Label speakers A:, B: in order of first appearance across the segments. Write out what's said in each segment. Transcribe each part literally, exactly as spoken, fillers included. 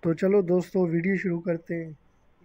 A: तो चलो दोस्तों वीडियो शुरू करते हैं।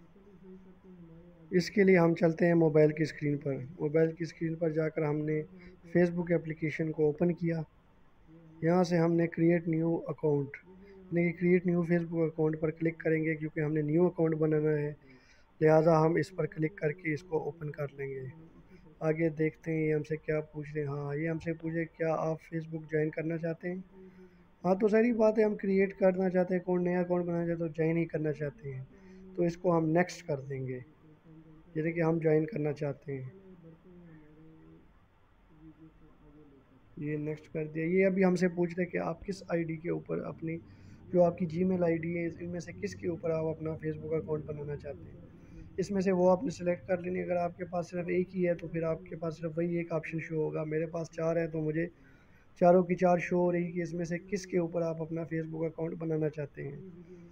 A: इसके लिए हम चलते हैं मोबाइल की स्क्रीन पर। मोबाइल की स्क्रीन पर जाकर हमने फेसबुक एप्लीकेशन को ओपन किया। यहाँ से हमने क्रिएट न्यू अकाउंट यानी कि क्रिएट न्यू फेसबुक अकाउंट पर क्लिक करेंगे, क्योंकि हमने न्यू अकाउंट बनाना है, लिहाजा हम इस पर क्लिक करके इसको ओपन कर लेंगे। आगे देखते हैं ये हमसे क्या पूछ रहे हैं। हाँ, ये हमसे पूछे क्या आप फेसबुक ज्वाइन करना चाहते हैं। हाँ, तो सारी बात है, हम क्रिएट करना चाहते हैं अकाउंट, नया अकाउंट बनाना चाहते हैं, तो ज्वाइन ही करना चाहते हैं, तो इसको हम नेक्स्ट कर देंगे। यानी कि हम ज्वाइन करना चाहते हैं, ये नेक्स्ट कर दिया। ये अभी हमसे पूछ रहे हैं कि आप किस आईडी के ऊपर अपनी जो आपकी जीमेल आईडी है इनमें से किसके ऊपर आप अपना फेसबुक अकाउंट बनाना चाहते हैं। इसमें से वो आपने सेलेक्ट कर लेनी। अगर आपके पास सिर्फ एक ही है तो फिर आपके पास सिर्फ वही एक ऑप्शन शो होगा। मेरे पास चार है तो मुझे चारों की चार शो हो रही कि इसमें से किसके ऊपर आप अपना फेसबुक अकाउंट बनाना चाहते हैं।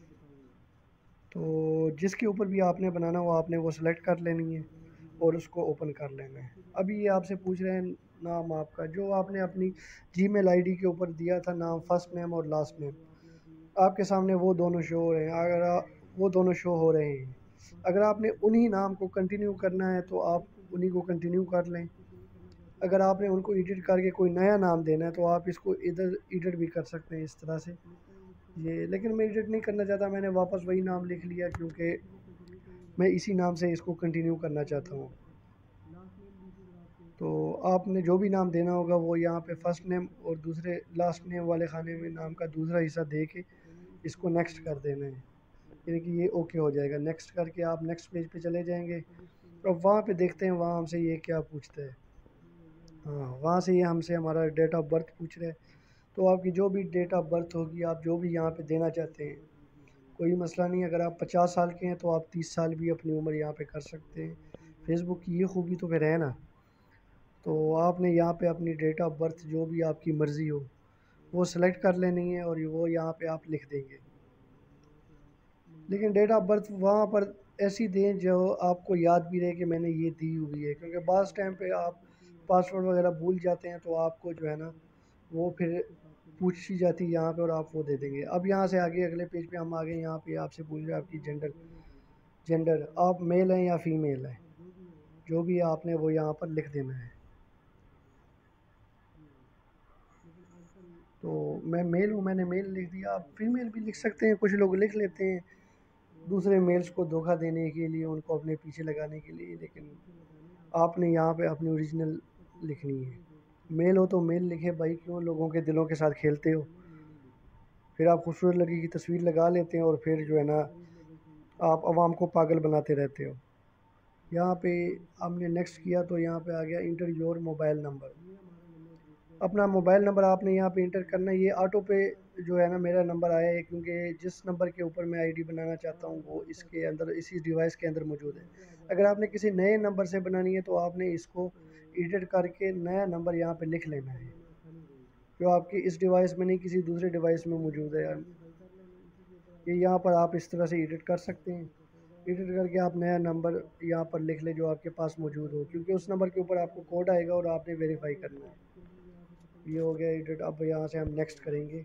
A: तो जिसके ऊपर भी आपने बनाना हो आपने वो सिलेक्ट कर लेनी है और उसको ओपन कर लेना है। अभी ये आपसे पूछ रहे हैं नाम आपका जो आपने अपनी जीमेल आईडी के ऊपर दिया था, नाम फर्स्ट नेम और लास्ट नेम, आपके सामने वो दोनों शो हो रहे हैं। अगर आप वो दोनों शो हो रहे हैं, अगर आपने उन्हीं नाम को कंटिन्यू करना है तो आप उन्हीं को कंटिन्यू कर लें। अगर आपने उनको एडिट करके कोई नया नाम देना है तो आप इसको इधर एडिट भी कर सकते हैं इस तरह से। ये लेकिन मैं एडिट नहीं करना चाहता, मैंने वापस वही नाम लिख लिया क्योंकि मैं इसी नाम से इसको कंटिन्यू करना चाहता हूँ। तो आपने जो भी नाम देना होगा वो यहाँ पे फर्स्ट नेम और दूसरे लास्ट नेम वाले खाने में नाम का दूसरा हिस्सा दे के इसको नेक्स्ट कर देना है। यानी कि ये ओके हो जाएगा। नेक्स्ट करके आप नेक्स्ट पेज पे चले जाएंगे। अब वहाँ पे देखते हैं वहाँ हमसे ये क्या पूछता है। हाँ, वहाँ से ये हमसे हमारा डेट ऑफ बर्थ पूछ रहे हैं। तो आपकी जो भी डेट ऑफ बर्थ होगी आप जो भी यहाँ पे देना चाहते हैं, कोई मसला नहीं। अगर आप पचास साल के हैं तो आप तीस साल भी अपनी उम्र यहाँ पे कर सकते हैं। फेसबुक की ये खूबी तो फिर है ना। तो आपने यहाँ पे अपनी डेट ऑफ बर्थ जो भी आपकी मर्ज़ी हो वो सिलेक्ट कर लेनी है और वो यहाँ पे आप लिख देंगे। लेकिन डेट ऑफ बर्थ वहाँ पर ऐसी दें जो आपको याद भी रहे कि मैंने ये दी हुई है, क्योंकि बाज़ टाइम पे आप पासवर्ड वगैरह भूल जाते हैं तो आपको जो है ना वो फिर पूछी जाती है यहाँ पे और आप वो दे देंगे। अब यहाँ से आगे अगले पेज पे हम आ गए। यहाँ पे आपसे पूछ रहे हैं आपकी जेंडर जेंडर आप मेल हैं या फीमेल हैं, जो भी आपने वो यहाँ पर लिख देना है। तो मैं मेल हूँ, मैंने मेल लिख दिया। आप फीमेल भी लिख सकते हैं, कुछ लोग लिख लेते हैं दूसरे मेल्स को धोखा देने के लिए, उनको अपने पीछे लगाने के लिए, लेकिन आपने यहाँ पे अपनी ओरिजिनल लिखनी है। मेल हो तो मेल लिखे भाई, क्यों लोगों के दिलों के साथ खेलते हो। फिर आप खूबसूरत लड़की की तस्वीर लगा लेते हैं और फिर जो है ना आप आवाम को पागल बनाते रहते हो। यहाँ पे हमने नेक्स्ट किया तो यहाँ पे आ गया इंटर योर मोबाइल नंबर। अपना मोबाइल नंबर आपने यहाँ पे इंटर करना है। ये ऑटो पे जो है ना मेरा नंबर आया है, क्योंकि जिस नंबर के ऊपर मैं आईडी बनाना चाहता हूँ वो इसके अंदर इसी डिवाइस के अंदर मौजूद है। अगर आपने किसी नए नंबर से बनानी है तो आपने इसको एडिट करके नया नंबर यहाँ पे लिख लेना है, जो आपकी इस डिवाइस में नहीं किसी दूसरे डिवाइस में मौजूद है। ये यहाँ पर आप इस तरह से एडिट कर सकते हैं। एडिट करके आप नया नंबर यहाँ पर लिख ले जो आपके पास मौजूद हो, क्योंकि उस नंबर के ऊपर आपको कोड आएगा और आपने वेरीफाई करना है। ये हो गया एडिट। अब यहाँ से हम नेक्स्ट करेंगे।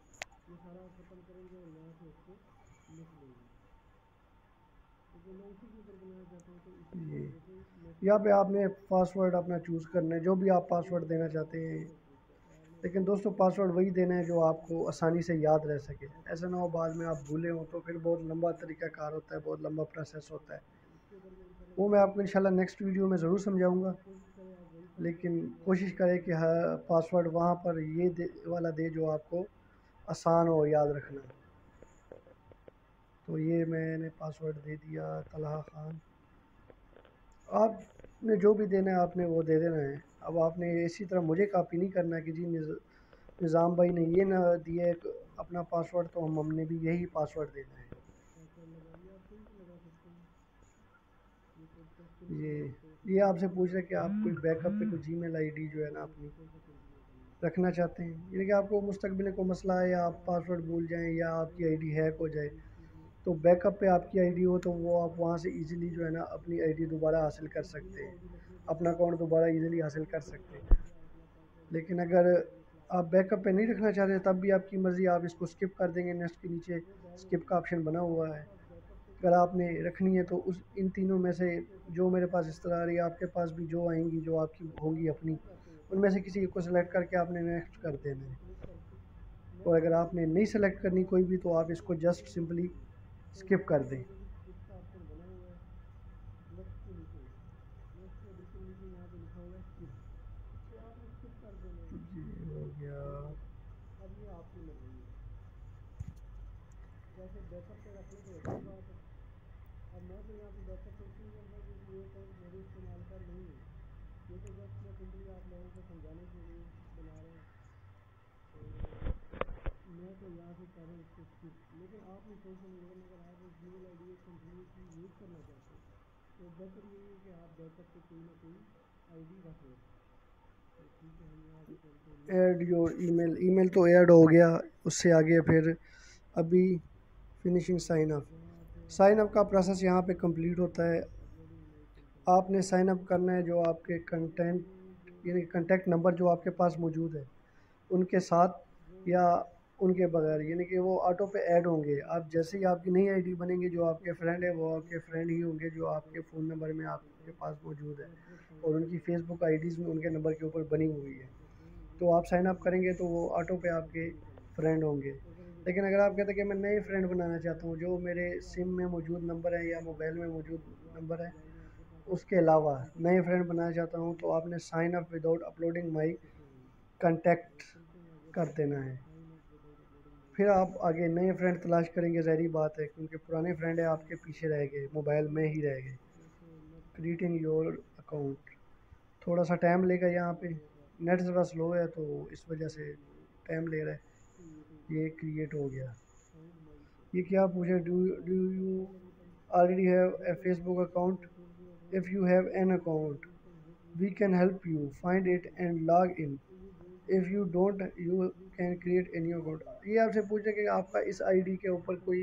A: ये यहाँ पे आपने पासवर्ड अपना चूज़ करना है, जो भी आप पासवर्ड देना चाहते हैं। लेकिन दोस्तों पासवर्ड वही देना है जो आपको आसानी से याद रह सके। ऐसा ना हो बाद में आप भूले हो तो फिर बहुत लंबा तरीक़ाकार होता है, बहुत लंबा प्रोसेस होता है। वो मैं आपको इंशाल्लाह नेक्स्ट वीडियो में ज़रूर समझाऊँगा। लेकिन कोशिश करें कि हर पासवर्ड वहाँ पर ये दे वाला दे जो आपको आसान हो याद रखना। तो ये मैंने पासवर्ड दे दिया तलहा ख़ान। आपने जो भी देना है आपने वो दे देना है। अब आपने इसी तरह मुझे कॉपी नहीं करना कि जी निज़ाम भाई ने ये ना दिया है अपना पासवर्ड तो हम हमने भी यही पासवर्ड देना है। ये ये आपसे पूछ रहे हैं कि आप कोई बैकअप पे कोई जीमेल आईडी जो है ना अपनी रखना चाहते हैं, यानी कि आपको मुस्तकबिल को मसला है या आप पासवर्ड भूल जाएं या आपकी आईडी हैक हो जाए, तो बैकअप पे आपकी आईडी हो तो वो आप वहाँ से इजीली जो है ना अपनी आईडी दोबारा हासिल कर सकते हैं, अपना अकाउंट दोबारा इजीली हासिल कर सकते हैं। लेकिन अगर आप बैकअप पे नहीं रखना चाहते तब भी आपकी मर्ज़ी, आप इसको स्किप कर देंगे। नेक्स्ट के नीचे स्किप का ऑप्शन बना हुआ है। अगर आपने रखनी है तो उस इन तीनों में से जो मेरे पास इस तरह आ रही है, आपके पास भी जो आएंगी, जो आपकी होंगी अपनी, उनमें से किसी को सिलेक्ट करके आपने नेक्स्ट कर देना है। और अगर आपने नहीं सेलेक्ट करनी कोई भी तो आप इसको जस्ट सिंपली स्किप कर दें। जी हो गया। ऐड योर ईमेल, ईमेल तो ऐड हो गया। उससे आगे फिर अभी finishing sign up, sign up का प्रोसेस यहाँ पे कंप्लीट होता है। आपने साइन अप करना है जो आपके कंटेंट यानी कंटेक्ट नंबर जो आपके पास मौजूद है उनके साथ या उनके बगैर, यानी कि वो ऑटो पे ऐड होंगे। आप जैसे ही आपकी नई आईडी बनेंगे, जो आपके फ्रेंड है वो आपके फ्रेंड ही होंगे जो आपके फ़ोन नंबर में आपके पास मौजूद है और उनकी फ़ेसबुक आईडीज़ में उनके नंबर के ऊपर बनी हुई है। तो आप साइन अप करेंगे तो वो ऑटो पे आपके फ्रेंड होंगे। लेकिन अगर आप कहते हैं कि मैं नए फ्रेंड बनाना चाहता हूँ, जो मेरे सिम में मौजूद नंबर है या मोबाइल में मौजूद नंबर है उसके अलावा नए फ्रेंड बनाना चाहता हूँ, तो आपने sign up without uploading my contact कर देना है। फिर आप आगे नए फ्रेंड तलाश करेंगे, ज़ाहिर बात है, क्योंकि पुराने फ्रेंड है आपके पीछे रह गए, मोबाइल में ही रह गए। क्रिएटिंग योर अकाउंट थोड़ा सा टाइम लेगा, यहाँ पे नेट ज़रा स्लो है तो इस वजह से टाइम ले रहा है। ये क्रिएट हो गया। ये क्या पूछे, do do you already have a Facebook account? If you have an account we can help you find it and log in. If you don't you can create a new account. ये आपसे पूछे कि आपका इस ID के ऊपर कोई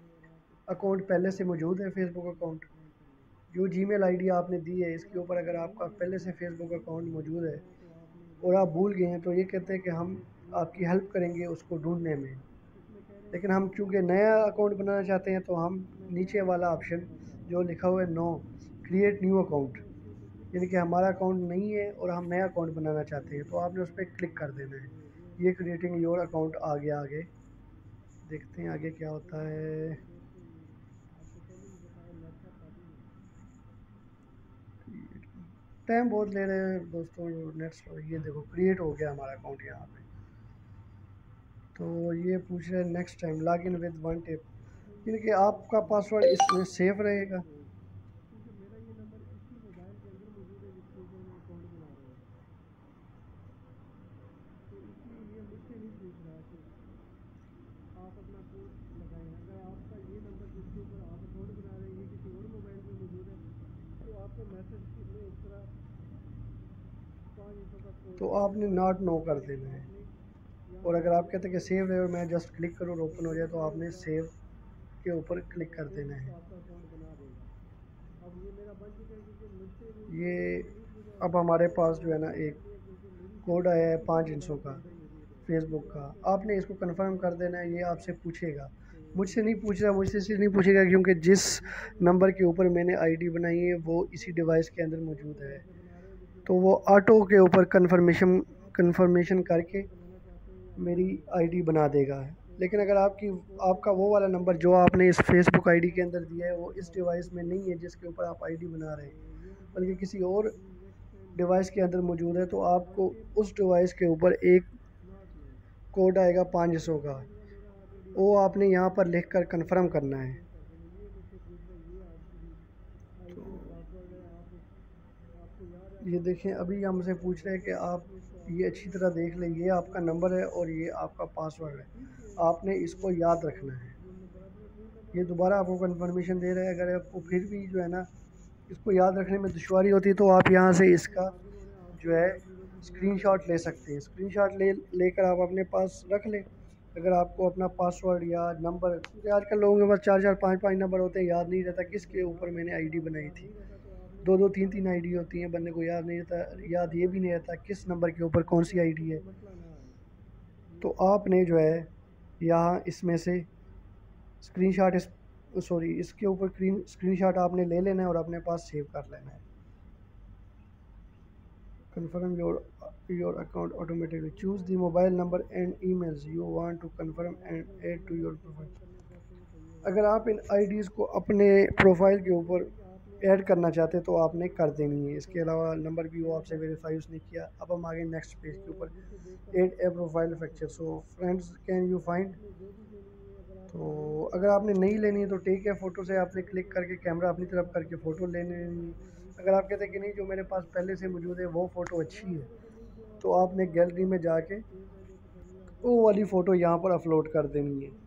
A: account पहले से मौजूद है, फेसबुक अकाउंट। जो जीमेल आईडी आपने दी है इसके ऊपर अगर आपका पहले से फेसबुक अकाउंट मौजूद है और आप भूल गए हैं तो ये कहते हैं कि हम आपकी हेल्प करेंगे उसको ढूंढने में। लेकिन हम चूँकि नया अकाउंट बनाना चाहते हैं तो हम नीचे वाला ऑप्शन जो लिखा हुआ है नो क्रिएट न्यू अकाउंट, यानी कि हमारा अकाउंट नहीं है और हम नया अकाउंट बनाना चाहते हैं, तो आपने उस पर क्लिक कर देना है। ये क्रिएटिंग योर अकाउंट आ गया। आगे देखते हैं आगे क्या होता है। टाइम बहुत ले रहे हैं दोस्तों नेट्स। ये देखो क्रिएट हो गया हमारा अकाउंट यहाँ पे। तो ये पूछ रहे हैं next time log in with one tip, यानी कि आपका पासवर्ड इसमें सेफ रहेगा। तो आपने नॉट नो कर देना है। और अगर आप कहते हैं कि सेव है और मैं जस्ट क्लिक करूँ और ओपन हो जाए तो आपने सेव के ऊपर क्लिक कर देना है। ये अब हमारे पास जो है ना एक कोड आया है पाँच इंचों का फेसबुक का, आपने इसको कंफर्म कर देना है। ये आपसे पूछेगा, मुझसे नहीं पूछ रहा, मुझसे इसलिए नहीं पूछेगा क्योंकि जिस नंबर के ऊपर मैंने आईडी बनाई है वो इसी डिवाइस के अंदर मौजूद है, तो वो ऑटो के ऊपर कंफर्मेशन कंफर्मेशन करके मेरी आईडी बना देगा। लेकिन अगर आपकी आपका वो वाला नंबर जो आपने इस फेसबुक आईडी के अंदर दिया है वो इस डिवाइस में नहीं है जिसके ऊपर आप आईडी बना रहे हैं, बल्कि किसी और डिवाइस के अंदर मौजूद है, तो आपको उस डिवाइस के ऊपर एक कोड आएगा पाँच सौ का, वो आपने यहाँ पर लिख कर कन्फर्म करना है। तो ये देखें अभी हमसे पूछ रहे हैं कि आप ये अच्छी तरह देख लें, ये आपका नंबर है और ये आपका पासवर्ड है, आपने इसको याद रखना है। ये दोबारा आपको कन्फर्मेशन दे रहा है। अगर आपको फिर भी जो है ना इसको याद रखने में दुश्वारी होती है तो आप यहाँ से इसका जो है स्क्रीनशॉट ले सकते हैं। स्क्रीनशॉट ले लेकर आप अपने पास रख लें। अगर आपको अपना पासवर्ड या नंबर, क्योंकि आजकल लोगों के पास चार चार पाँच पाँच नंबर होते हैं, याद नहीं रहता किसके ऊपर मैंने आईडी बनाई थी। दो दो तीन तीन आईडी होती हैं, बंदे को याद नहीं रहता, याद ये भी नहीं रहता किस नंबर के ऊपर कौन सी आईडी है। तो आपने जो है यहाँ इसमें से स्क्रीनशॉट इस सॉरी इसके ऊपर स्क्रीन स्क्रीनशॉट आपने ले लेना है और अपने पास सेव कर लेना है। confirm your your account automatically, choose the mobile number and emails you want to confirm and add to your profile। अगर आप इन आईडीज़ को अपने प्रोफाइल के ऊपर ऐड करना चाहते हैं तो आपने कर देनी है। इसके अलावा नंबर भी वो आपसे वेरीफाई उसने किया। अब हम आगे नेक्स्ट पेज के ऊपर add a profile picture, so friends can you find. तो अगर आपने नहीं लेनी है तो ठीक है, फ़ोटो से आपने क्लिक करके कैमरा अपनी तरफ करके फ़ोटो लेनी है। अगर आप कहते हैं कि नहीं जो मेरे पास पहले से मौजूद है वो फ़ोटो अच्छी है, तो आपने गैलरी में जाके वो वाली फ़ोटो यहाँ पर अपलोड कर देनी है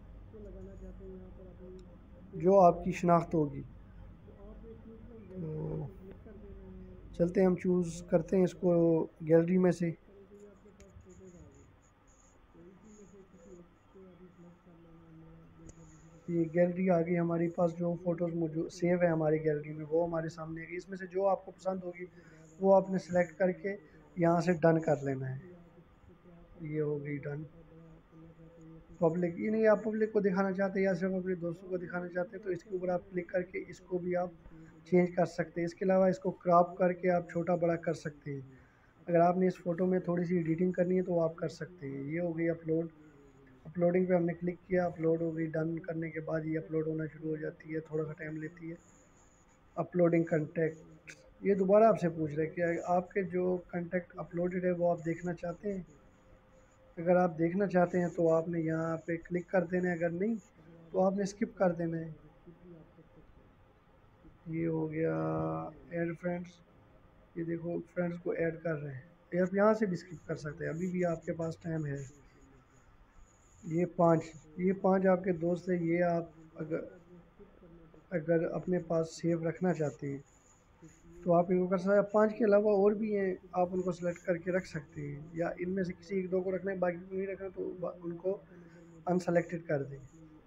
A: जो आपकी शनाख्त होगी। तो चलते हैं, हम चूज़ करते हैं इसको गैलरी में से। ये गैलरी आ गई हमारे पास, जो फ़ोटोज़ मौजूद सेव है हमारी गैलरी में वो हमारे सामने आ गई। इसमें से जो आपको पसंद होगी वो आपने सेलेक्ट करके यहाँ से डन कर लेना है। ये हो गई डन। पब्लिक, ये नहीं आप पब्लिक को दिखाना चाहते हैं या सिर्फ अपने दोस्तों को दिखाना चाहते हैं तो इसके ऊपर आप क्लिक करके इसको भी आप चेंज कर सकते हैं। इसके अलावा इसको क्रॉप करके आप छोटा बड़ा कर सकते हैं। अगर आपने इस फ़ोटो में थोड़ी सी एडिटिंग करनी है तो आप कर सकते हैं। ये हो गई अपलोड। अपलोडिंग पे हमने क्लिक किया, अपलोड हो गई। डन करने के बाद ये अपलोड होना शुरू हो जाती है, थोड़ा सा टाइम लेती है। अपलोडिंग कंटेक्ट, ये दोबारा आपसे पूछ रहे हैं कि आपके जो कंटेक्ट अपलोडेड है वो आप देखना चाहते हैं। अगर आप देखना चाहते हैं तो आपने यहाँ पे क्लिक कर देना है, अगर नहीं तो आपने स्किप कर देना है। ये हो गया ऐड फ्रेंड्स। ये देखो फ्रेंड्स को ऐड कर रहे हैं, ये आप यहाँ से भी स्किप कर सकते हैं, अभी भी आपके पास टाइम है। ये पांच ये पांच आपके दोस्त हैं, ये आप अगर अगर अपने पास सेव रखना चाहते हैं तो आप इनको कर सकते हैं। पाँच के अलावा और भी हैं, आप उनको सेलेक्ट करके रख सकते हैं, या इनमें से किसी एक दो को रखना है बाकी को नहीं रखना तो उनको अनसेलेक्टेड कर दें।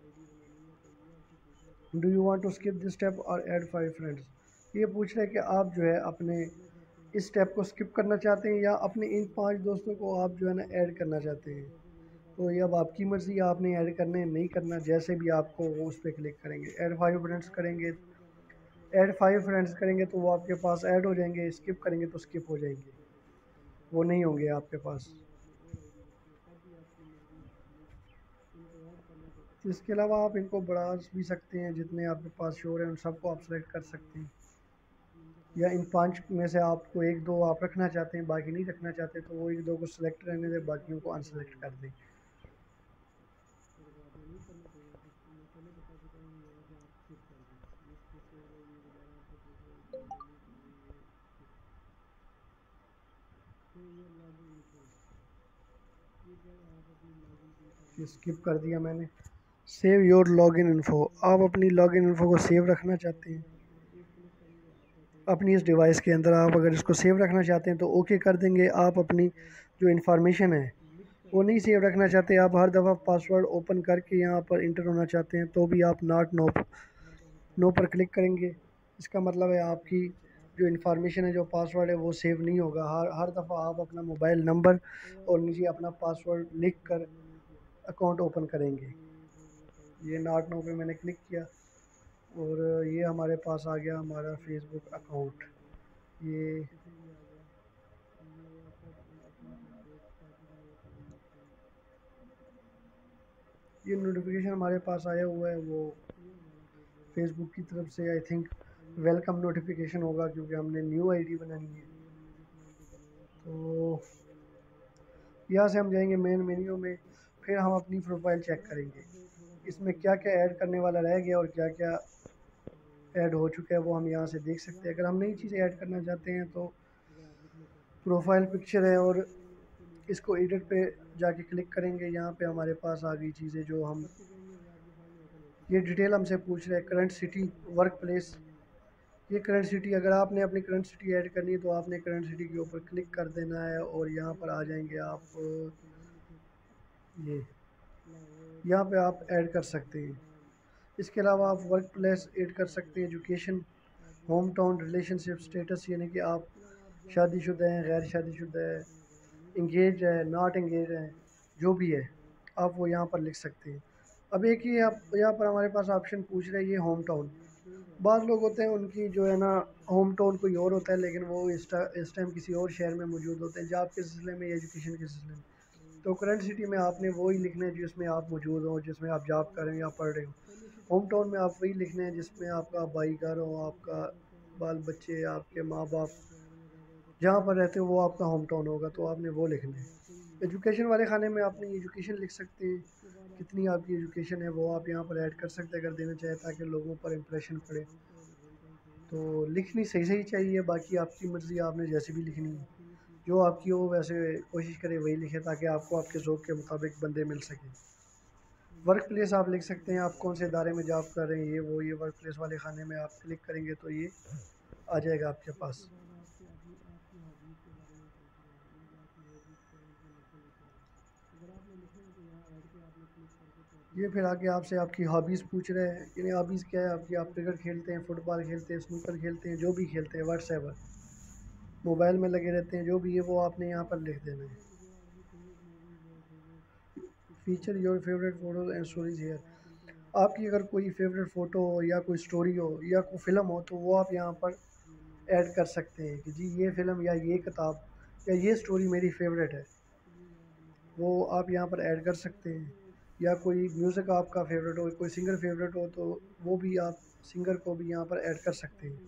A: Do you want to skip this step और ऐड फाइव फ्रेंड्स, ये पूछ रहे हैं कि आप जो है अपने इस स्टेप को स्किप करना चाहते हैं या अपने इन पांच दोस्तों को आप जो है ना ऐड करना चाहते हैं। तो ये अब आपकी मर्ज़ी, आपने ऐड करना है नहीं करना, जैसे भी आपको वो उस पर क्लिक करेंगे। ऐड फाइव फ्रेंड्स करेंगे, ऐड फाइव फ्रेंड्स करेंगे तो वो आपके पास ऐड हो जाएंगे, स्किप करेंगे तो स्किप हो जाएंगे, वो नहीं होंगे आपके पास। इसके अलावा आप इनको बढ़ा भी सकते हैं, जितने आपके पास शोर हैं उन सबको आप सेलेक्ट कर सकते हैं, या इन पांच में से आपको एक दो आप रखना चाहते हैं बाकी नहीं रखना चाहते तो वो एक दो को सिलेक्ट रहने दें, बाकियों को अनसेलेक्ट कर दें। स्किप कर दिया मैंने। सेव योर लॉगिन इन्फो, आप अपनी लॉगिन इन्फो को सेव रखना चाहते हैं अपनी इस डिवाइस के अंदर। आप अगर इसको सेव रखना चाहते हैं तो ओके कर देंगे। आप अपनी जो इन्फॉर्मेशन है वो नहीं सेव रखना चाहते, आप हर दफ़ा पासवर्ड ओपन करके यहाँ पर इंटर होना चाहते हैं तो भी आप नॉट नो नो पर क्लिक करेंगे। इसका मतलब है आपकी जो इन्फॉर्मेशन है, जो पासवर्ड है वो सेव नहीं होगा। हर हर दफ़ा आप अपना मोबाइल नंबर और नीचे अपना पासवर्ड लिख कर अकाउंट ओपन करेंगे। ये नॉट नो पे मैंने क्लिक किया और ये हमारे पास आ गया हमारा फेसबुक अकाउंट। ये ये नोटिफिकेशन हमारे पास आया हुआ है, वो फेसबुक की तरफ से आई थिंक वेलकम नोटिफिकेशन होगा, क्योंकि हमने न्यू आईडी बनानी है। तो यहाँ से हम जाएंगे मेन मेन्यू में, फिर हम अपनी प्रोफाइल चेक करेंगे इसमें क्या क्या ऐड करने वाला रह गया और क्या क्या ऐड हो चुका है वो हम यहाँ से देख सकते हैं। अगर हम नई चीज़ें ऐड करना चाहते हैं तो प्रोफाइल पिक्चर है और इसको एडिट पे जाके क्लिक करेंगे। यहाँ पे हमारे पास आ गई चीज़ें जो हम, ये डिटेल हमसे पूछ रहे हैं। करंट सिटी, वर्क प्लेस, ये करंट सिटी, अगर आपने अपनी करंट सिटी ऐड करनी है तो आपने करंट सिटी के ऊपर क्लिक कर देना है और यहाँ पर आ जाएंगे आप, ये यहाँ पे आप ऐड कर सकते हैं। इसके अलावा आप वर्क प्लेस ऐड कर सकते हैं, education, home town, relationship status, यानी कि आप शादीशुदा हैं, गैर शादीशुदा है, इंगेज है, नॉट इंगेज है, जो भी है आप वो यहाँ पर लिख सकते हैं। अब एक ही आप यहाँ पर हमारे पास ऑप्शन पूछ रहे हैं ये होम टाउन। बाद लोग होते हैं उनकी जो है ना होम टाउन कोई और होता है, लेकिन वो इस टा, इस टाइम किसी और शहर में मौजूद होते हैं जॉब के सिलसिले में या एजुकेशन के सिलसिले में। तो करंट सिटी में आपने वही लिखना है जिसमें आप मौजूद हो, जिसमें आप जॉब कर रहे हैं या पढ़ रहे हो। होम टाउन में आप वही लिखना है जिसमें आपका भाई घर हो, आपका बाल बच्चे, आपके माँ बाप जहाँ पर रहते हो वो आपका होम टाउन होगा, तो आपने वो लिखना है। एजुकेशन वाले खाने में आपने एजुकेशन लिख सकते हैं, कितनी आपकी एजुकेशन है वो आप यहाँ पर ऐड कर सकते हैं अगर देना चाहें, ताकि लोगों पर इम्प्रेशन पड़े। तो लिखनी सही सही चाहिए, बाकी आपकी मर्ज़ी, आपने जैसे भी लिखनी है, जो आपकी हो वैसे कोशिश करें वही लिखें, ताकि आपको आपके ज़ौक़ के मुताबिक बंदे मिल सकें। वर्क प्लेस आप लिख सकते हैं, आप कौन से इदारे में जॉब कर रहे हैं, ये वो ये वर्क प्लेस वाले खाने में आप क्लिक करेंगे तो ये आ जाएगा आपके पास। ये फिर आगे आपसे आपकी हॉबीज़ पूछ रहे हैं, यानी हॉबीज़ क्या है आपकी, आप क्रिकेट खेलते हैं, फुटबॉल खेलते हैं, स्नूकर खेलते हैं, जो भी खेलते हैं, व्हाट्सएवर मोबाइल में लगे रहते हैं, जो भी है वो आपने यहाँ पर लिख देना है। Feature your favourite photos and stories here. आपकी अगर कोई फेवरेट फ़ोटो हो या कोई स्टोरी हो या कोई फ़िल्म हो तो वो आप यहाँ पर ऐड कर सकते हैं कि जी ये फ़िल्म या ये किताब या ये स्टोरी मेरी फेवरेट है, वो आप यहाँ पर ऐड कर सकते हैं। या कोई म्यूज़िक आपका फेवरेट हो, कोई सिंगर फेवरेट हो तो वो भी आप सिंगर को भी यहाँ पर ऐड कर सकते हैं।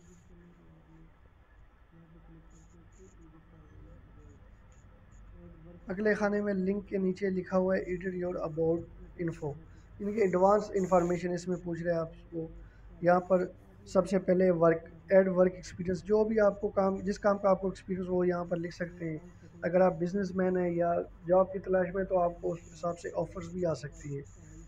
A: अगले खाने में लिंक के नीचे लिखा हुआ है एडिट योर अबाउट इन्फो, इनके एडवांस इंफॉर्मेशन इसमें पूछ रहे हैं आपको। यहाँ पर सबसे पहले वर्क, ऐड वर्क एक्सपीरियंस, जो भी आपको काम, जिस काम का आपको एक्सपीरियंस हो वो यहाँ पर लिख सकते हैं। अगर आप बिजनेसमैन हैं या जॉब की तलाश में तो आपको उस हिसाब से ऑफ़र्स भी आ सकती है।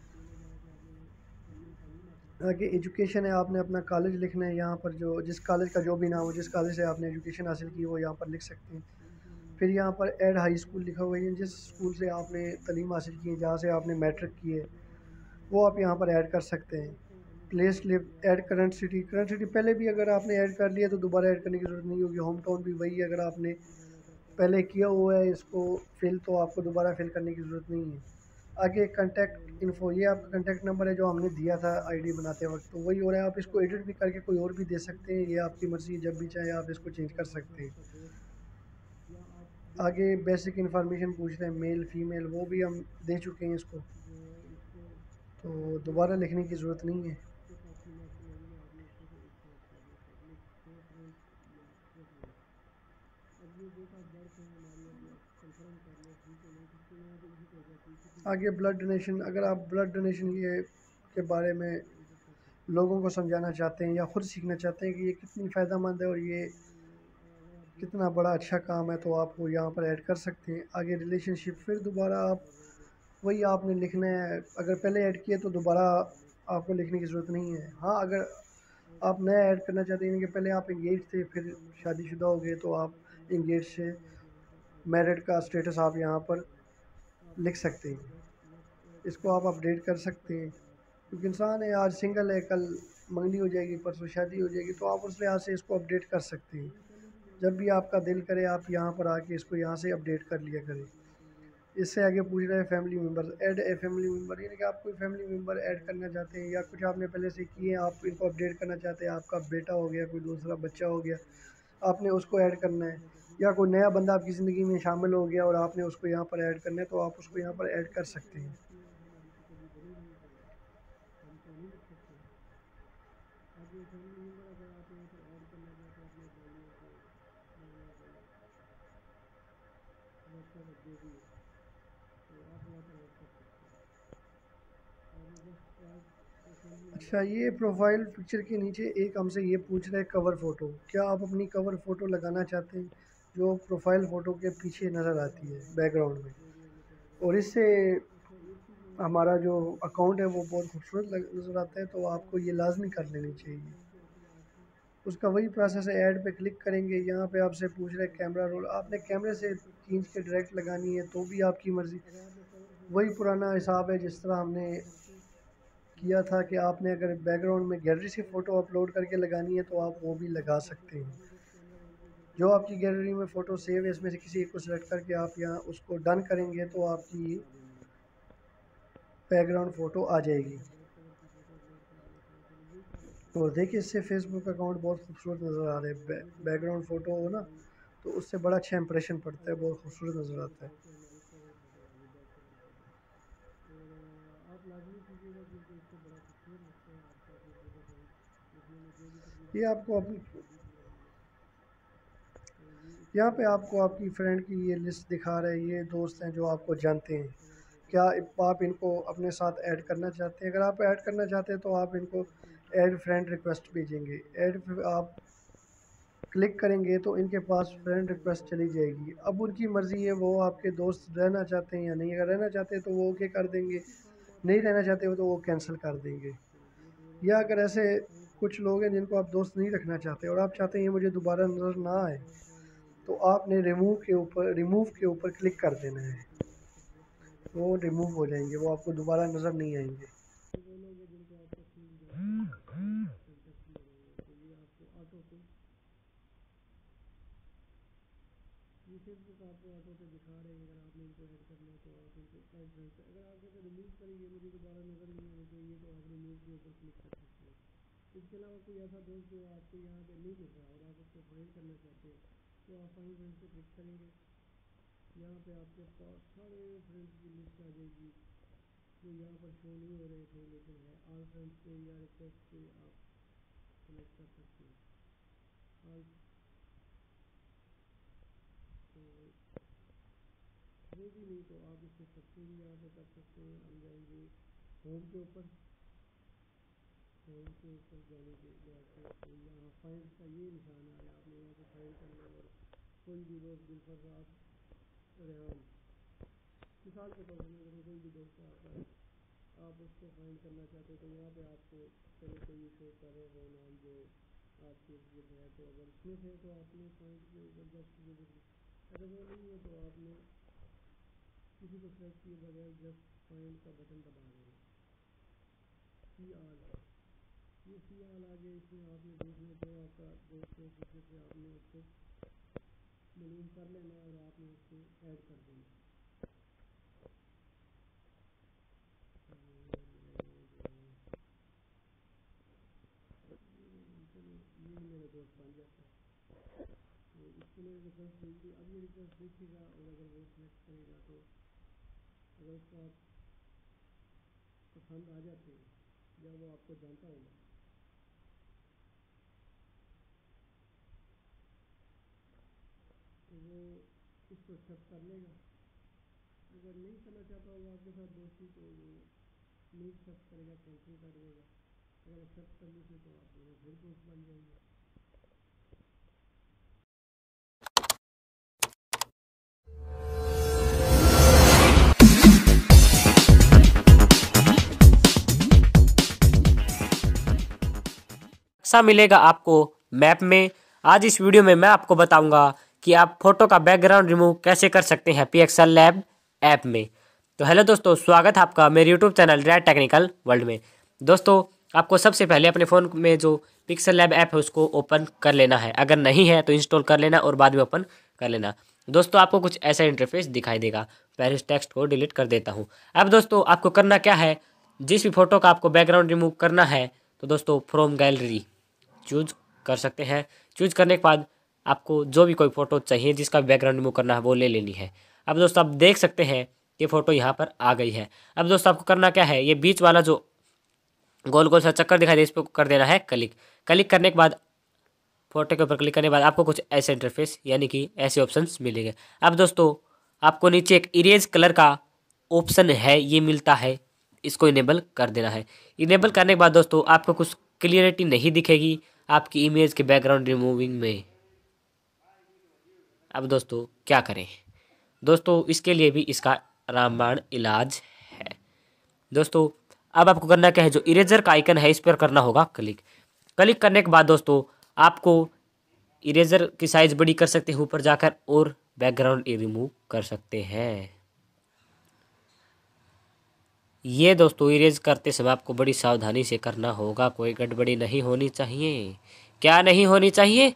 A: आगे एजुकेशन है, आपने अपना कॉलेज लिखना है, यहाँ पर जो जिस कॉलेज का जो भी नाम हो, जिस कॉलेज से आपने एजुकेशन हासिल की वो यहाँ पर लिख सकते हैं। फिर यहाँ पर ऐड हाई स्कूल लिखा हुआ है, जिस स्कूल से आपने तालीम हासिल की है, जहाँ से आपने मैट्रिक की है वो आप यहाँ पर ऐड कर सकते हैं। Place live, add current city, current city पहले भी अगर आपने ऐड कर लिया तो दोबारा ऐड करने की ज़रूरत नहीं होगी। होम टाउन भी वही है, अगर आपने पहले किया हुआ है इसको फिल तो आपको दोबारा फिल करने की ज़रूरत नहीं है। आगे कॉन्टैक्ट इन्फो, ये आपका कॉन्टैक्ट नंबर है जो हमने दिया था आईडी बनाते वक्त, तो वही हो रहा है। आप इसको एडिट भी करके कोई और भी दे सकते हैं, ये आपकी मर्ज़ी है, जब भी चाहे आप इसको चेंज कर सकते हैं। आगे बेसिक इन्फॉर्मेशन पूछ रहे हैं, मेल फीमेल, वो भी हम दे चुके हैं इसको, तो दोबारा लिखने की ज़रूरत नहीं है। आगे ब्लड डोनेशन, अगर आप ब्लड डोनेशन ये के बारे में लोगों को समझाना चाहते हैं या ख़ुद सीखना चाहते हैं कि ये कितनी फ़ायदेमंद है और ये कितना बड़ा अच्छा काम है, तो आप वो यहाँ पर ऐड कर सकते हैं। आगे रिलेशनशिप, फिर दोबारा आप वही आपने लिखना है, अगर पहले ऐड किए तो दोबारा आपको लिखने की ज़रूरत नहीं है। हाँ, अगर आप नया ऐड करना चाहते हैं कि पहले आप एंगेज थे फिर शादीशुदा हो गए, तो आप एंगेज से मैरिड का स्टेटस आप यहाँ पर लिख सकते हैं। इसको आप अपडेट कर सकते हैं, क्योंकि इंसान है, आज सिंगल है, कल मंगनी हो जाएगी, परसों शादी हो जाएगी, तो आप उस लिहाज से इसको अपडेट कर सकते हैं। जब भी आपका दिल करे आप यहाँ पर आके इसको यहाँ से अपडेट कर लिया करें। इससे आगे पूछ रहे हैं family members, add a family member, यानी कि आप कोई फैमिली मेम्बर ऐड करना चाहते हैं या कुछ आपने पहले से किए हैं, आप इनको अपडेट करना चाहते हैं, आपका बेटा हो गया, कोई दूसरा बच्चा हो गया, आपने उसको ऐड करना है, या कोई नया बंदा आपकी ज़िंदगी में शामिल हो गया और आपने उसको यहाँ पर ऐड करना है, तो आप उसको यहाँ पर ऐड कर सकते हैं। अच्छा, ये प्रोफाइल पिक्चर के नीचे एक हमसे ये पूछ रहा है कवर फ़ोटो, क्या आप अपनी कवर फ़ोटो लगाना चाहते हैं जो प्रोफाइल फ़ोटो के पीछे नज़र आती है बैकग्राउंड में, और इससे हमारा जो अकाउंट है वो बहुत खूबसूरत लग नज़र आता है, तो आपको ये लाजमी कर लेनी चाहिए। उसका वही प्रोसेस है, ऐड पे क्लिक करेंगे, यहाँ पे आपसे पूछ रहे हैं कैमरा रोल, आपने कैमरे से खींच के डायरेक्ट लगानी है तो भी आपकी मर्ज़ी। वही पुराना हिसाब है जिस तरह हमने किया था कि आपने अगर बैकग्राउंड में गैलरी से फ़ोटो अपलोड करके लगानी है तो आप वो भी लगा सकते हैं। जो आपकी गैलरी में फ़ोटो सेव है इसमें से किसी एक को सिलेक्ट करके आप यहाँ उसको डन करेंगे तो आपकी बैकग्राउंड फ़ोटो आ जाएगी। और देखिए इससे फेसबुक अकाउंट बहुत खूबसूरत नज़र आ रहा है। बैकग्राउंड फ़ोटो हो ना तो उससे बड़ा अच्छा इंप्रेशन पड़ता है, बहुत खूबसूरत नज़र आता है। ये आपको अपनी यहाँ पे आपको आपकी फ्रेंड की ये लिस्ट दिखा रहा है, ये दोस्त हैं जो आपको जानते हैं। क्या आप इनको अपने साथ ऐड करना चाहते हैं? अगर आप ऐड करना चाहते हैं तो आप इनको ऐड फ्रेंड रिक्वेस्ट भेजेंगे। ऐड आप क्लिक करेंगे तो इनके पास फ्रेंड रिक्वेस्ट चली जाएगी। अब उनकी मर्ज़ी है, वो आपके दोस्त रहना चाहते हैं या नहीं। अगर रहना चाहते हैं तो वो ओके कर देंगे, नहीं रहना चाहते हो तो वो कैंसिल कर देंगे। या अगर ऐसे कुछ लोग हैं जिनको आप दोस्त नहीं रखना चाहते और आप चाहते हैं ये मुझे दोबारा नज़र ना आए, तो आपने रिमूव के ऊपर रिमूव के ऊपर क्लिक कर देना है, वो रिमूव हो जाएंगे, वो आपको दोबारा नज़र नहीं आएंगे। ये फेसबुक आपको ऑटो पे दिखा रहे हैं। अगर आपने इनको ऐड करना है तो आप इनको ऐड फ्रेंड से, अगर आप जैसे रिमूव करेंगे मुझे दोबारा नज़र नहीं आनी चाहिए तो आप रिमूव के ऊपर क्लिक कर सकते हैं। इसके अलावा कोई ऐसा दोस्त जो आपको यहाँ पे नहीं दिख रहा और आप उसको फाइंड करना चाहते हैं तो आप फाइंड फ्रेंड से क्लिक करेंगे। यहाँ पे आपके पास सारे फ्रेंड्स की लिस्ट आ जाएगी जो यहाँ पर शो नहीं हो रहे थे लेकिन है। ऑल फ्रेंड्स पे या रिक्वेस्ट पे आप सेलेक्ट कर सकते हैं ऑल। तो ये भी नहीं तो आप इसके सबसे भी यहाँ पे कर सकते हैं। हम जाएंगे होम के ऊपर, होम के ऊपर जाने के बाद यहाँ फाइंड का ये निशान आ रहा है, आपने यहाँ पे फाइंड करना है। और कोई भी दोस्त दिलफर साहब रेहान मिसाल के तौर पर अगर कोई भी दोस्त आता है आप उसको फाइंड करना चाहते हो तो यहाँ पे आपको चलो कोई भी शो कर रहे हो नाम जो आपके इर्द है, तो अगर इसमें है तो आपने फाइंड के ऊपर जस्ट ये देखिए, अगर वो नहीं है तो आपने किसी को सेलेक्ट किए बगैर जस्ट फाइंड का बटन दबा देना। सी आल, ये सी आल आ गया, इसमें आपने देखना तो आपका दोस्त है जिससे से आपने उसको मालूम कर लेना और आपने उसको ऐड कर देना। ये मेरा दोस्त बन जाता है तो इसको मैंने रिक्वेस्ट भेज दी। अब ये रिक्वेस्ट देखेगा और अगर वो सेलेक्ट करेगा तो अगर उसको आप पसंद आ जाते हैं या वो आपको जानता होगा तो वो इसको एक्सेप्ट कर लेगा। अगर नहीं करना चाहता होगा आपके साथ दोस्ती तो वो नहीं एक्सेप्ट करेगा, कैंसिल कर देगा। अगर एक्सेप्ट करने से तो आप दोनों फिर दोस्त बन जाएंगे।
B: सा मिलेगा आपको मैप में। आज इस वीडियो में मैं आपको बताऊंगा कि आप फोटो का बैकग्राउंड रिमूव कैसे कर सकते हैं पिक्सेल लैब ऐप में। तो हेलो दोस्तों, स्वागत है आपका मेरे YouTube channel Red Technical World में। दोस्तों आपको सबसे पहले अपने फ़ोन में जो पिक्सेल लैब ऐप है उसको ओपन कर लेना है, अगर नहीं है तो इंस्टॉल कर लेना और बाद में ओपन कर लेना। दोस्तों आपको कुछ ऐसा इंटरफेस दिखाई देगा। पहले इस टेक्स्ट को डिलीट कर देता हूँ। अब दोस्तों आपको करना क्या है, जिस भी फोटो का आपको बैकग्राउंड रिमूव करना है तो दोस्तों फ्रॉम गैलरी चूज कर सकते हैं। चूज करने के बाद आपको जो भी कोई फ़ोटो चाहिए जिसका बैकग्राउंड रिमूव करना है वो ले लेनी है। अब दोस्तों आप देख सकते हैं ये फ़ोटो यहाँ पर आ गई है। अब दोस्तों आपको करना क्या है, ये बीच वाला जो गोल गोल सा चक्कर दिखाई दे इस पर कर देना है क्लिक। क्लिक करने के बाद फोटो के ऊपर क्लिक करने के बाद आपको कुछ ऐसे इंटरफेस यानी कि ऐसे ऑप्शंस मिलेंगे। अब दोस्तों आपको नीचे एक इरेज कलर का ऑप्शन है, ये मिलता है, इसको इनेबल कर देना है। इनेबल करने के बाद दोस्तों आपको कुछ क्लियरिटी नहीं दिखेगी आपकी इमेज के बैकग्राउंड रिमूविंग में। अब दोस्तों क्या करें, दोस्तों इसके लिए भी इसका रामबाण इलाज है। दोस्तों अब आपको करना क्या है, जो इरेजर का आइकन है इस पर करना होगा क्लिक। क्लिक करने के बाद दोस्तों आपको इरेजर की साइज बड़ी कर सकते हैं ऊपर जाकर और बैकग्राउंड रिमूव कर सकते हैं। ये दोस्तों इरेज करते समय आपको बड़ी सावधानी से करना होगा, कोई गड़बड़ी नहीं होनी चाहिए। क्या नहीं होनी चाहिए?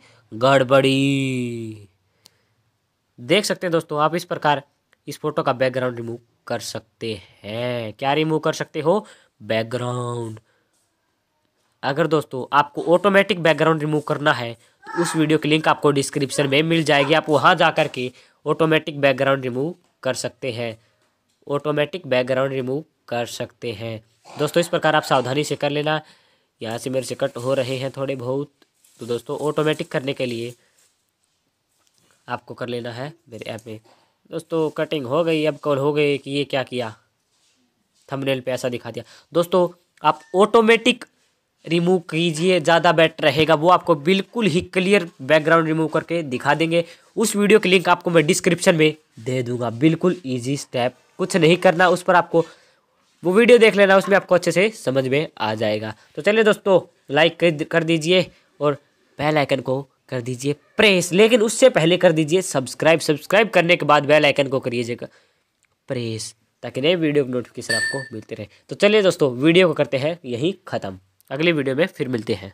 B: गड़बड़ी। देख सकते हैं दोस्तों आप इस प्रकार इस फोटो का बैकग्राउंड रिमूव कर सकते हैं। क्या रिमूव कर सकते हो? बैकग्राउंड। अगर दोस्तों आपको ऑटोमेटिक बैकग्राउंड रिमूव करना है तो उस वीडियो की लिंक आपको डिस्क्रिप्शन में मिल जाएगी। आप वहां जा कर के ऑटोमेटिक बैकग्राउंड रिमूव कर सकते हैं। ऑटोमेटिक बैकग्राउंड रिमूव कर सकते हैं दोस्तों। इस प्रकार आप सावधानी से कर लेना। यहाँ से मेरे से कट हो रहे हैं थोड़े बहुत, तो दोस्तों ऑटोमेटिक करने के लिए आपको कर लेना है मेरे ऐप में। दोस्तों कटिंग हो गई। अब कॉल हो गई कि ये क्या किया, थंबनेल पे ऐसा दिखा दिया। दोस्तों आप ऑटोमेटिक रिमूव कीजिए, ज़्यादा बेटर रहेगा। वो आपको बिल्कुल ही क्लियर बैकग्राउंड रिमूव करके दिखा देंगे। उस वीडियो की लिंक आपको मैं डिस्क्रिप्शन में दे दूंगा। बिल्कुल ईजी स्टेप, कुछ नहीं करना उस पर, आपको वो वीडियो देख लेना, उसमें आपको अच्छे से समझ में आ जाएगा। तो चलिए दोस्तों लाइक कर दीजिए और बेल आइकन को कर दीजिए प्रेस, लेकिन उससे पहले कर दीजिए सब्सक्राइब। सब्सक्राइब करने के बाद बेल आइकन को करिएगा प्रेस, ताकि नए वीडियो की नोटिफिकेशन आपको मिलते रहे। तो चलिए दोस्तों वीडियो को करते हैं यहीं ख़त्म। अगली वीडियो में फिर मिलते हैं।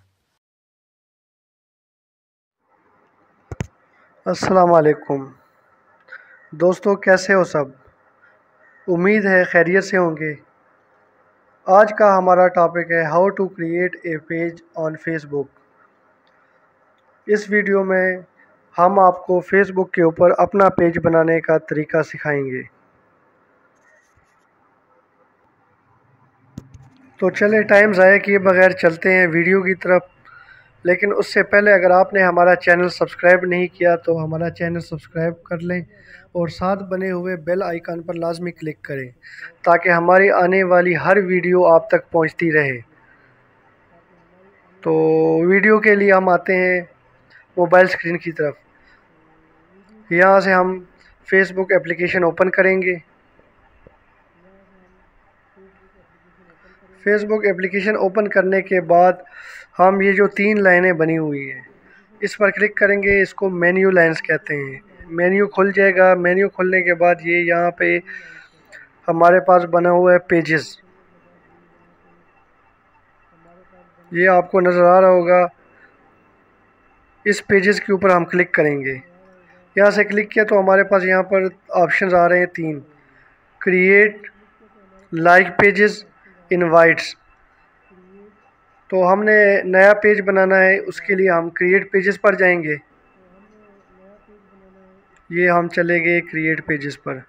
A: अस्सलाम वालेकुम दोस्तों, कैसे हो सब? उम्मीद है खैरियत से होंगे। आज का हमारा टॉपिक है how to create a page on Facebook. इस वीडियो में हम आपको फेसबुक के ऊपर अपना पेज बनाने का तरीका सिखाएंगे। तो चले टाइम ज़ाया किए बगैर चलते हैं वीडियो की तरफ। लेकिन उससे पहले अगर आपने हमारा चैनल सब्सक्राइब नहीं किया तो हमारा चैनल सब्सक्राइब कर लें और साथ बने हुए बेल आइकन पर लाजमी क्लिक करें ताकि हमारी आने वाली हर वीडियो आप तक पहुंचती रहे। तो वीडियो के लिए हम आते हैं मोबाइल स्क्रीन की तरफ। यहाँ से हम फेसबुक एप्लीकेशन ओपन करेंगे। फेसबुक एप्लीकेशन ओपन करने के बाद हम ये जो तीन लाइनें बनी हुई हैं इस पर क्लिक करेंगे। इसको मेन्यू लाइंस कहते हैं। मेन्यू खुल जाएगा। मेन्यू खुलने के बाद ये यहाँ पे हमारे पास बना हुआ है पेजेस। ये आपको नज़र आ रहा होगा। इस पेजेस के ऊपर हम क्लिक करेंगे। यहाँ से क्लिक किया तो हमारे पास यहाँ पर ऑप्शंस आ रहे हैं तीन, क्रिएट, लाइक पेजेस, इनवाइट्स। तो हमने नया पेज बनाना है, उसके लिए हम क्रिएट पेजेस पर जाएंगे। ये हम चले गए क्रिएट पेजेस पर।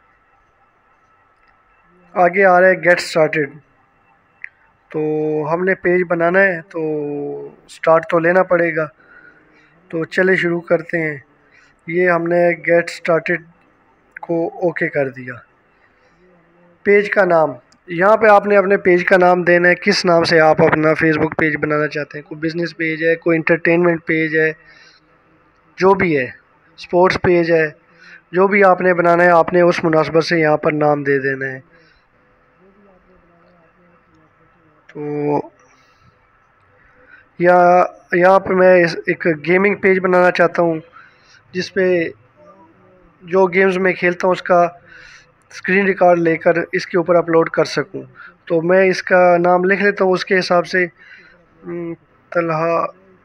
A: आगे आ रहा है गेट स्टार्टेड। तो हमने पेज बनाना है तो स्टार्ट तो लेना पड़ेगा। तो चले शुरू करते हैं। ये हमने गेट स्टार्टेड को ओके कर दिया। पेज का नाम, यहाँ पे आपने अपने पेज का नाम देना है। किस नाम से आप अपना फेसबुक पेज बनाना चाहते हैं। कोई बिज़नेस पेज है, कोई इंटरटेनमेंट पेज है, जो भी है, स्पोर्ट्स पेज है, जो भी आपने बनाना है आपने उस मुनासबत से यहाँ पर नाम दे देना है। तो या यहाँ पे मैं एक गेमिंग पेज बनाना चाहता हूँ जिस पे जो गेम्स मैं खेलता हूँ उसका स्क्रीन रिकॉर्ड लेकर इसके ऊपर अपलोड कर सकूँ। तो मैं इसका नाम लिख लेता हूँ उसके हिसाब से, तलहा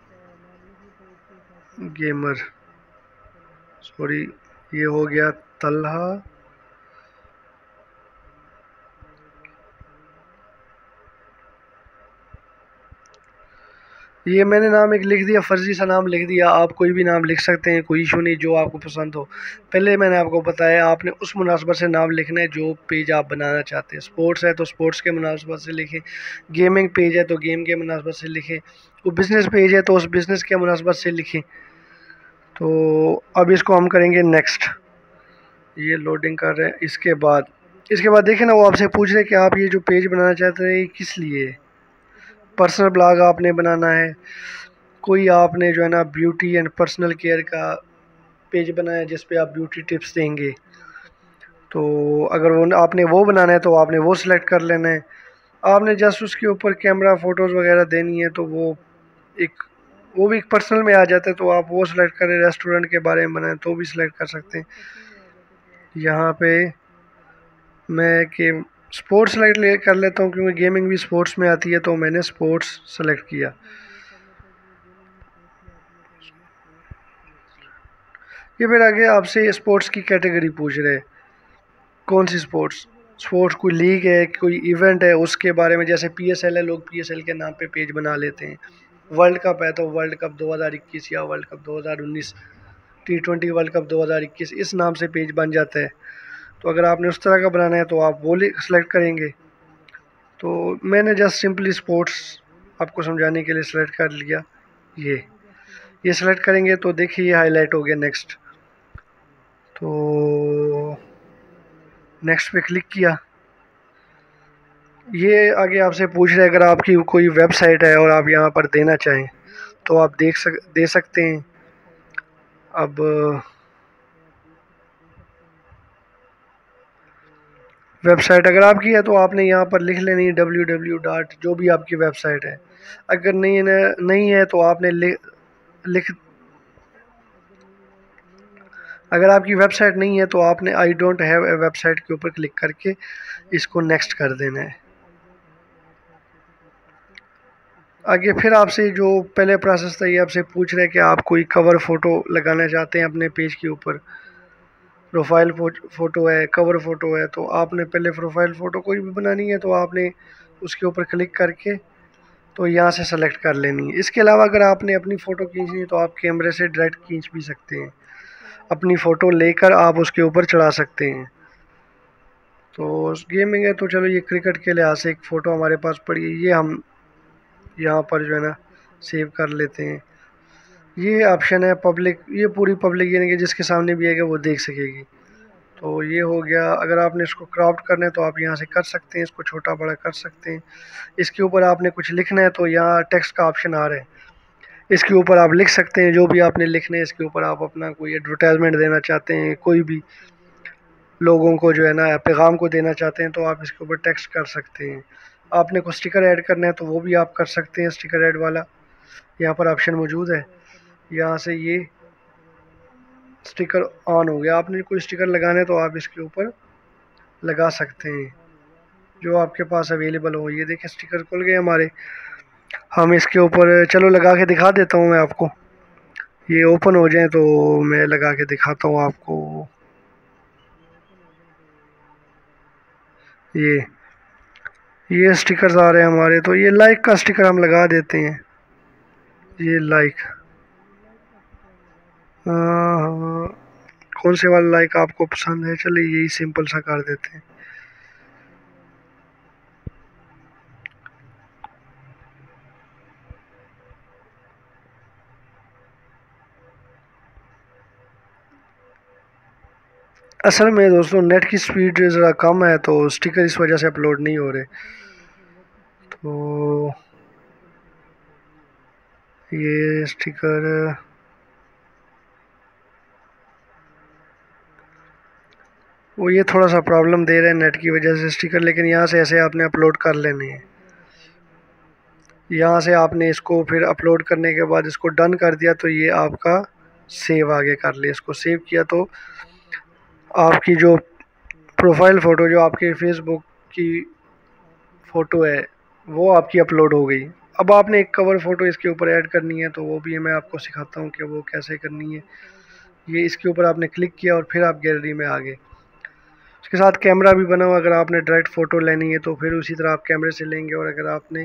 A: गेमर, सॉरी ये हो गया तलहा ये मैंने नाम एक लिख दिया, फर्जी सा नाम लिख दिया। आप कोई भी नाम लिख सकते हैं, कोई इशू नहीं, जो आपको पसंद हो। पहले मैंने आपको बताया आपने उस मुनासबत से नाम लिखना है जो पेज आप बनाना चाहते हैं। स्पोर्ट्स है तो स्पोर्ट्स के मुनासबत से लिखें, गेमिंग पेज है तो गेम के मुनासबत से लिखें, वो बिज़नेस पेज है तो उस बिज़नेस के मुनासबत से लिखें। तो अब इसको हम करेंगे नेक्स्ट। ये लोडिंग कर रहे हैं। इसके बाद इसके बाद देखें ना, वो आपसे पूछ रहे कि आप ये जो पेज बनाना चाहते हैं किस लिए। पर्सनल ब्लॉग आपने बनाना है, कोई आपने जो है ना ब्यूटी एंड पर्सनल केयर का पेज बनाया है जिस पे आप ब्यूटी टिप्स देंगे। तो अगर वो आपने वो बनाना है तो आपने वो सिलेक्ट कर लेना है। आपने जस्ट उसके ऊपर कैमरा फ़ोटोज़ वगैरह देनी है तो वो एक वो भी एक पर्सनल में आ जाता है, तो आप वो सिलेक्ट करें। रेस्टोरेंट के बारे में बनाए तो भी सिलेक्ट कर सकते हैं। यहाँ पे मैं कि स्पोर्ट्स सेलेक्ट ले कर लेता हूँ क्योंकि गेमिंग भी स्पोर्ट्स में आती है, तो मैंने स्पोर्ट्स सेलेक्ट किया। ये फिर आगे आपसे स्पोर्ट्स की कैटेगरी पूछ रहे हैं, कौन सी स्पोर्ट्स। स्पोर्ट्स कोई लीग है, कोई इवेंट है, उसके बारे में, जैसे पी एस एल है, लोग पी एस एल के नाम पे पेज बना लेते हैं। वर्ल्ड कप है तो वर्ल्ड कप दो हज़ार इक्कीस या वर्ल्ड कप दो हज़ार उन्नीस, टी ट्वेंटी वर्ल्ड कप दो हज़ार इक्कीस, इस नाम से पेज बन जाता है। तो अगर आपने उस तरह का बनाना है तो आप वो सेलेक्ट करेंगे। तो मैंने जस्ट सिंपली स्पोर्ट्स आपको समझाने के लिए सेलेक्ट कर लिया। ये ये सेलेक्ट करेंगे तो देखिए ये हाईलाइट हो गया नेक्स्ट। तो नेक्स्ट पे क्लिक किया। ये आगे आपसे पूछ रहे हैं अगर आपकी कोई वेबसाइट है और आप यहाँ पर देना चाहें तो आप देख सक दे सकते हैं। अब वेबसाइट अगर आपकी है तो आपने यहाँ पर लिख लेनी है डब्ल्यू डब्ल्यू डॉट जो भी आपकी वेबसाइट है। अगर नहीं है नहीं है तो आपने लिख लिख अगर आपकी वेबसाइट नहीं है तो आपने I don't have a website के ऊपर क्लिक करके इसको नेक्स्ट कर देना है। आगे फिर आपसे जो पहले प्रोसेस था ये आपसे पूछ रहे हैं कि आप कोई कवर फ़ोटो लगाना चाहते हैं अपने पेज के ऊपर। प्रोफाइल फ़ोटो है, कवर फ़ोटो है, तो आपने पहले प्रोफाइल फ़ोटो कोई भी बनानी है तो आपने उसके ऊपर क्लिक करके तो यहाँ से सेलेक्ट कर लेनी है। इसके अलावा अगर आपने अपनी फ़ोटो खींचनी है तो आप कैमरे से डायरेक्ट खींच भी सकते हैं। अपनी फ़ोटो लेकर आप उसके ऊपर चढ़ा सकते हैं। तो गेमिंग है तो चलो ये क्रिकेट के लिहाज से एक फ़ोटो हमारे पास पड़ी है, ये हम यहाँ पर जो है ना सेव कर लेते हैं। ये ऑप्शन है पब्लिक, ये पूरी पब्लिक यानी कि जिसके सामने भी आएगा वो देख सकेगी। तो ये हो गया। अगर आपने इसको क्रॉप करना है तो आप यहाँ से कर सकते हैं, इसको छोटा बड़ा कर सकते हैं। इसके ऊपर आपने कुछ लिखना है तो यहाँ टेक्स्ट का ऑप्शन आ रहा है, इसके ऊपर आप लिख सकते हैं जो भी आपने लिखना है। इसके ऊपर आप अपना कोई एडवर्टाइजमेंट देना चाहते हैं, कोई भी लोगों को जो है ना पैगाम को देना चाहते हैं तो आप इसके ऊपर टेक्स्ट कर सकते हैं। आपने कुछ स्टिकर ऐड करना है तो वो भी आप कर सकते हैं। स्टिकर ऐड वाला यहाँ पर ऑप्शन मौजूद है। यहाँ से ये स्टिकर ऑन हो गया। आपने कोई स्टिकर लगाना है तो आप इसके ऊपर लगा सकते हैं जो आपके पास अवेलेबल हो। ये देखिए स्टिकर खुल गए हमारे। हम इसके ऊपर चलो लगा के दिखा देता हूँ मैं आपको। ये ओपन हो जाए तो मैं लगा के दिखाता हूँ आपको। ये ये स्टिकर्स आ रहे हैं हमारे। तो ये लाइक का स्टिकर हम लगा देते हैं। ये लाइक कौन से वाला लाइक आपको पसंद है, चलिए यही सिंपल सा कर देते हैं। असल में दोस्तों नेट की स्पीड ज़रा कम है तो स्टिकर इस वजह से अपलोड नहीं हो रहे। तो ये स्टिकर वो ये थोड़ा सा प्रॉब्लम दे रहे हैं नेट की वजह से स्टिकर, लेकिन यहाँ से ऐसे आपने अपलोड कर लेने हैं। यहाँ से आपने इसको फिर अपलोड करने के बाद इसको डन कर दिया तो ये आपका सेव आगे कर लिया। इसको सेव किया तो आपकी जो प्रोफाइल फ़ोटो जो आपके फेसबुक की फ़ोटो है वो आपकी अपलोड हो गई। अब आपने एक कवर फ़ोटो इसके ऊपर ऐड करनी है तो वो भी मैं आपको सिखाता हूँ कि वो कैसे करनी है। ये इसके ऊपर आपने क्लिक किया और फिर आप गैलरी में आ गए। उसके साथ कैमरा भी बना हुआ, अगर आपने डायरेक्ट फ़ोटो लेनी है तो फिर उसी तरह आप कैमरे से लेंगे। और अगर आपने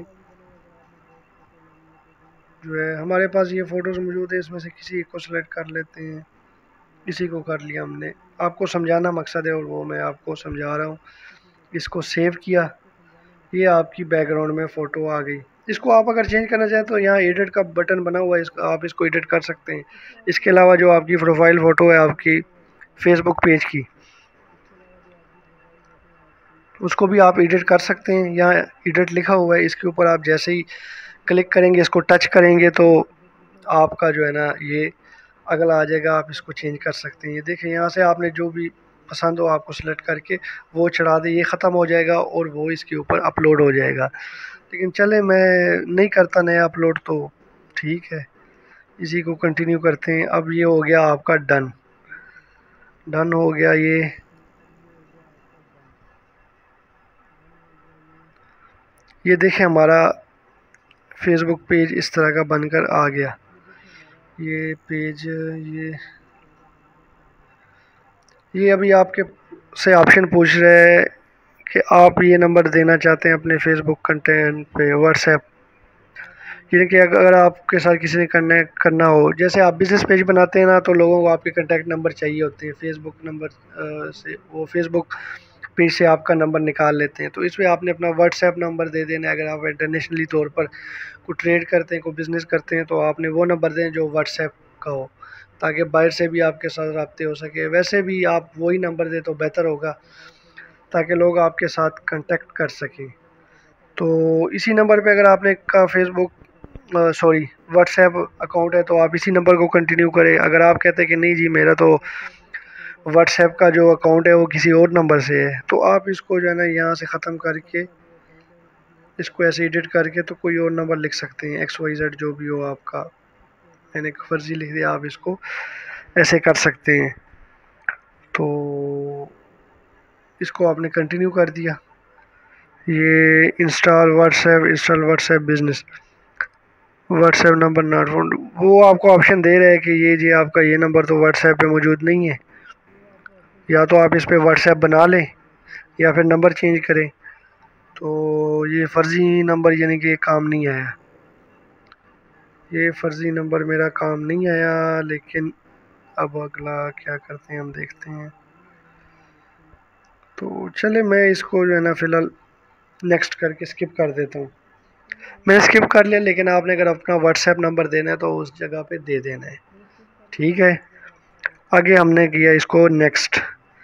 A: जो है हमारे पास ये फ़ोटोज़ मौजूद है, इसमें से किसी एक को सिलेक्ट कर लेते हैं। इसी को कर लिया हमने, आपको समझाना मकसद है और वो मैं आपको समझा रहा हूँ। इसको सेव किया, ये आपकी बैकग्राउंड में फ़ोटो आ गई। इसको आप अगर चेंज करना चाहें तो यहाँ एडिट का बटन बना हुआ है, इसको आप इसको एडिट कर सकते हैं। इसके अलावा जो आपकी प्रोफाइल फ़ोटो है आपकी फेसबुक पेज की, उसको भी आप एडिट कर सकते हैं। यहाँ एडिट लिखा हुआ है, इसके ऊपर आप जैसे ही क्लिक करेंगे, इसको टच करेंगे तो आपका जो है ना ये अगला आ जाएगा, आप इसको चेंज कर सकते हैं। ये देखें यहाँ से आपने जो भी पसंद हो आपको सेलेक्ट करके वो चढ़ा दे, ये ख़त्म हो जाएगा और वो इसके ऊपर अपलोड हो जाएगा। लेकिन चले मैं नहीं करता नया अपलोड तो ठीक है, इसी को कंटिन्यू करते हैं। अब ये हो गया आपका डन, डन हो गया। ये ये देखें हमारा फेसबुक पेज इस तरह का बनकर आ गया। ये पेज ये ये अभी आपके से ऑप्शन पूछ रहे हैं कि आप ये नंबर देना चाहते हैं अपने फेसबुक कंटेंट पे, व्हाट्सएप, यानी कि अगर आपके साथ किसी ने कनेक्ट करना हो, जैसे आप बिज़नेस पेज बनाते हैं ना, तो लोगों को आपके कॉन्टैक्ट नंबर चाहिए होते हैं फेसबुक नंबर से, वो फेसबुक पेज से आपका नंबर निकाल लेते हैं। तो इसमें आपने अपना व्हाट्सएप नंबर दे देना है। अगर आप इंटरनेशनली तौर पर कोई ट्रेड करते हैं, कोई बिज़नेस करते हैं, तो आपने वो नंबर दें जो व्हाट्सएप का हो, ताकि बाहर से भी आपके साथ रब्ते हो सके। वैसे भी आप वही नंबर दें तो बेहतर होगा, ताकि लोग आपके साथ कांटेक्ट कर सकें। तो इसी नंबर पे अगर आपने का फेसबुक सॉरी व्हाट्सएप अकाउंट है, तो आप इसी नंबर को कंटिन्यू करें। अगर आप कहते हैं कि नहीं जी मेरा तो व्हाट्सएप का जो अकाउंट है वो किसी और नंबर से है, तो आप इसको जो है ना यहाँ से ख़त्म करके इसको ऐसे एडिट करके तो कोई और नंबर लिख सकते हैं, एक्स वाई जेड जो भी हो आपका। मैंने एक फर्जी लिख दिया, आप इसको ऐसे कर सकते हैं। तो इसको आपने कंटिन्यू कर दिया। ये install WhatsApp, install WhatsApp business, WhatsApp number not found, वो आपको ऑप्शन दे रहा है कि ये जी आपका ये नंबर तो व्हाट्सएप पे मौजूद नहीं है। या तो आप इस पर व्हाट्सएप बना लें या फिर नंबर चेंज करें। तो ये फ़र्ज़ी नंबर यानी कि काम नहीं आया, ये फ़र्ज़ी नंबर मेरा काम नहीं आया। लेकिन अब अगला क्या करते हैं हम देखते हैं। तो चले मैं इसको जो है ना फ़िलहाल नेक्स्ट करके स्किप कर देता हूँ। मैंने स्किप कर लिया, लेकिन आपने अगर अपना व्हाट्सएप नंबर देना है तो उस जगह पे दे देना है, ठीक है। आगे हमने किया इसको next,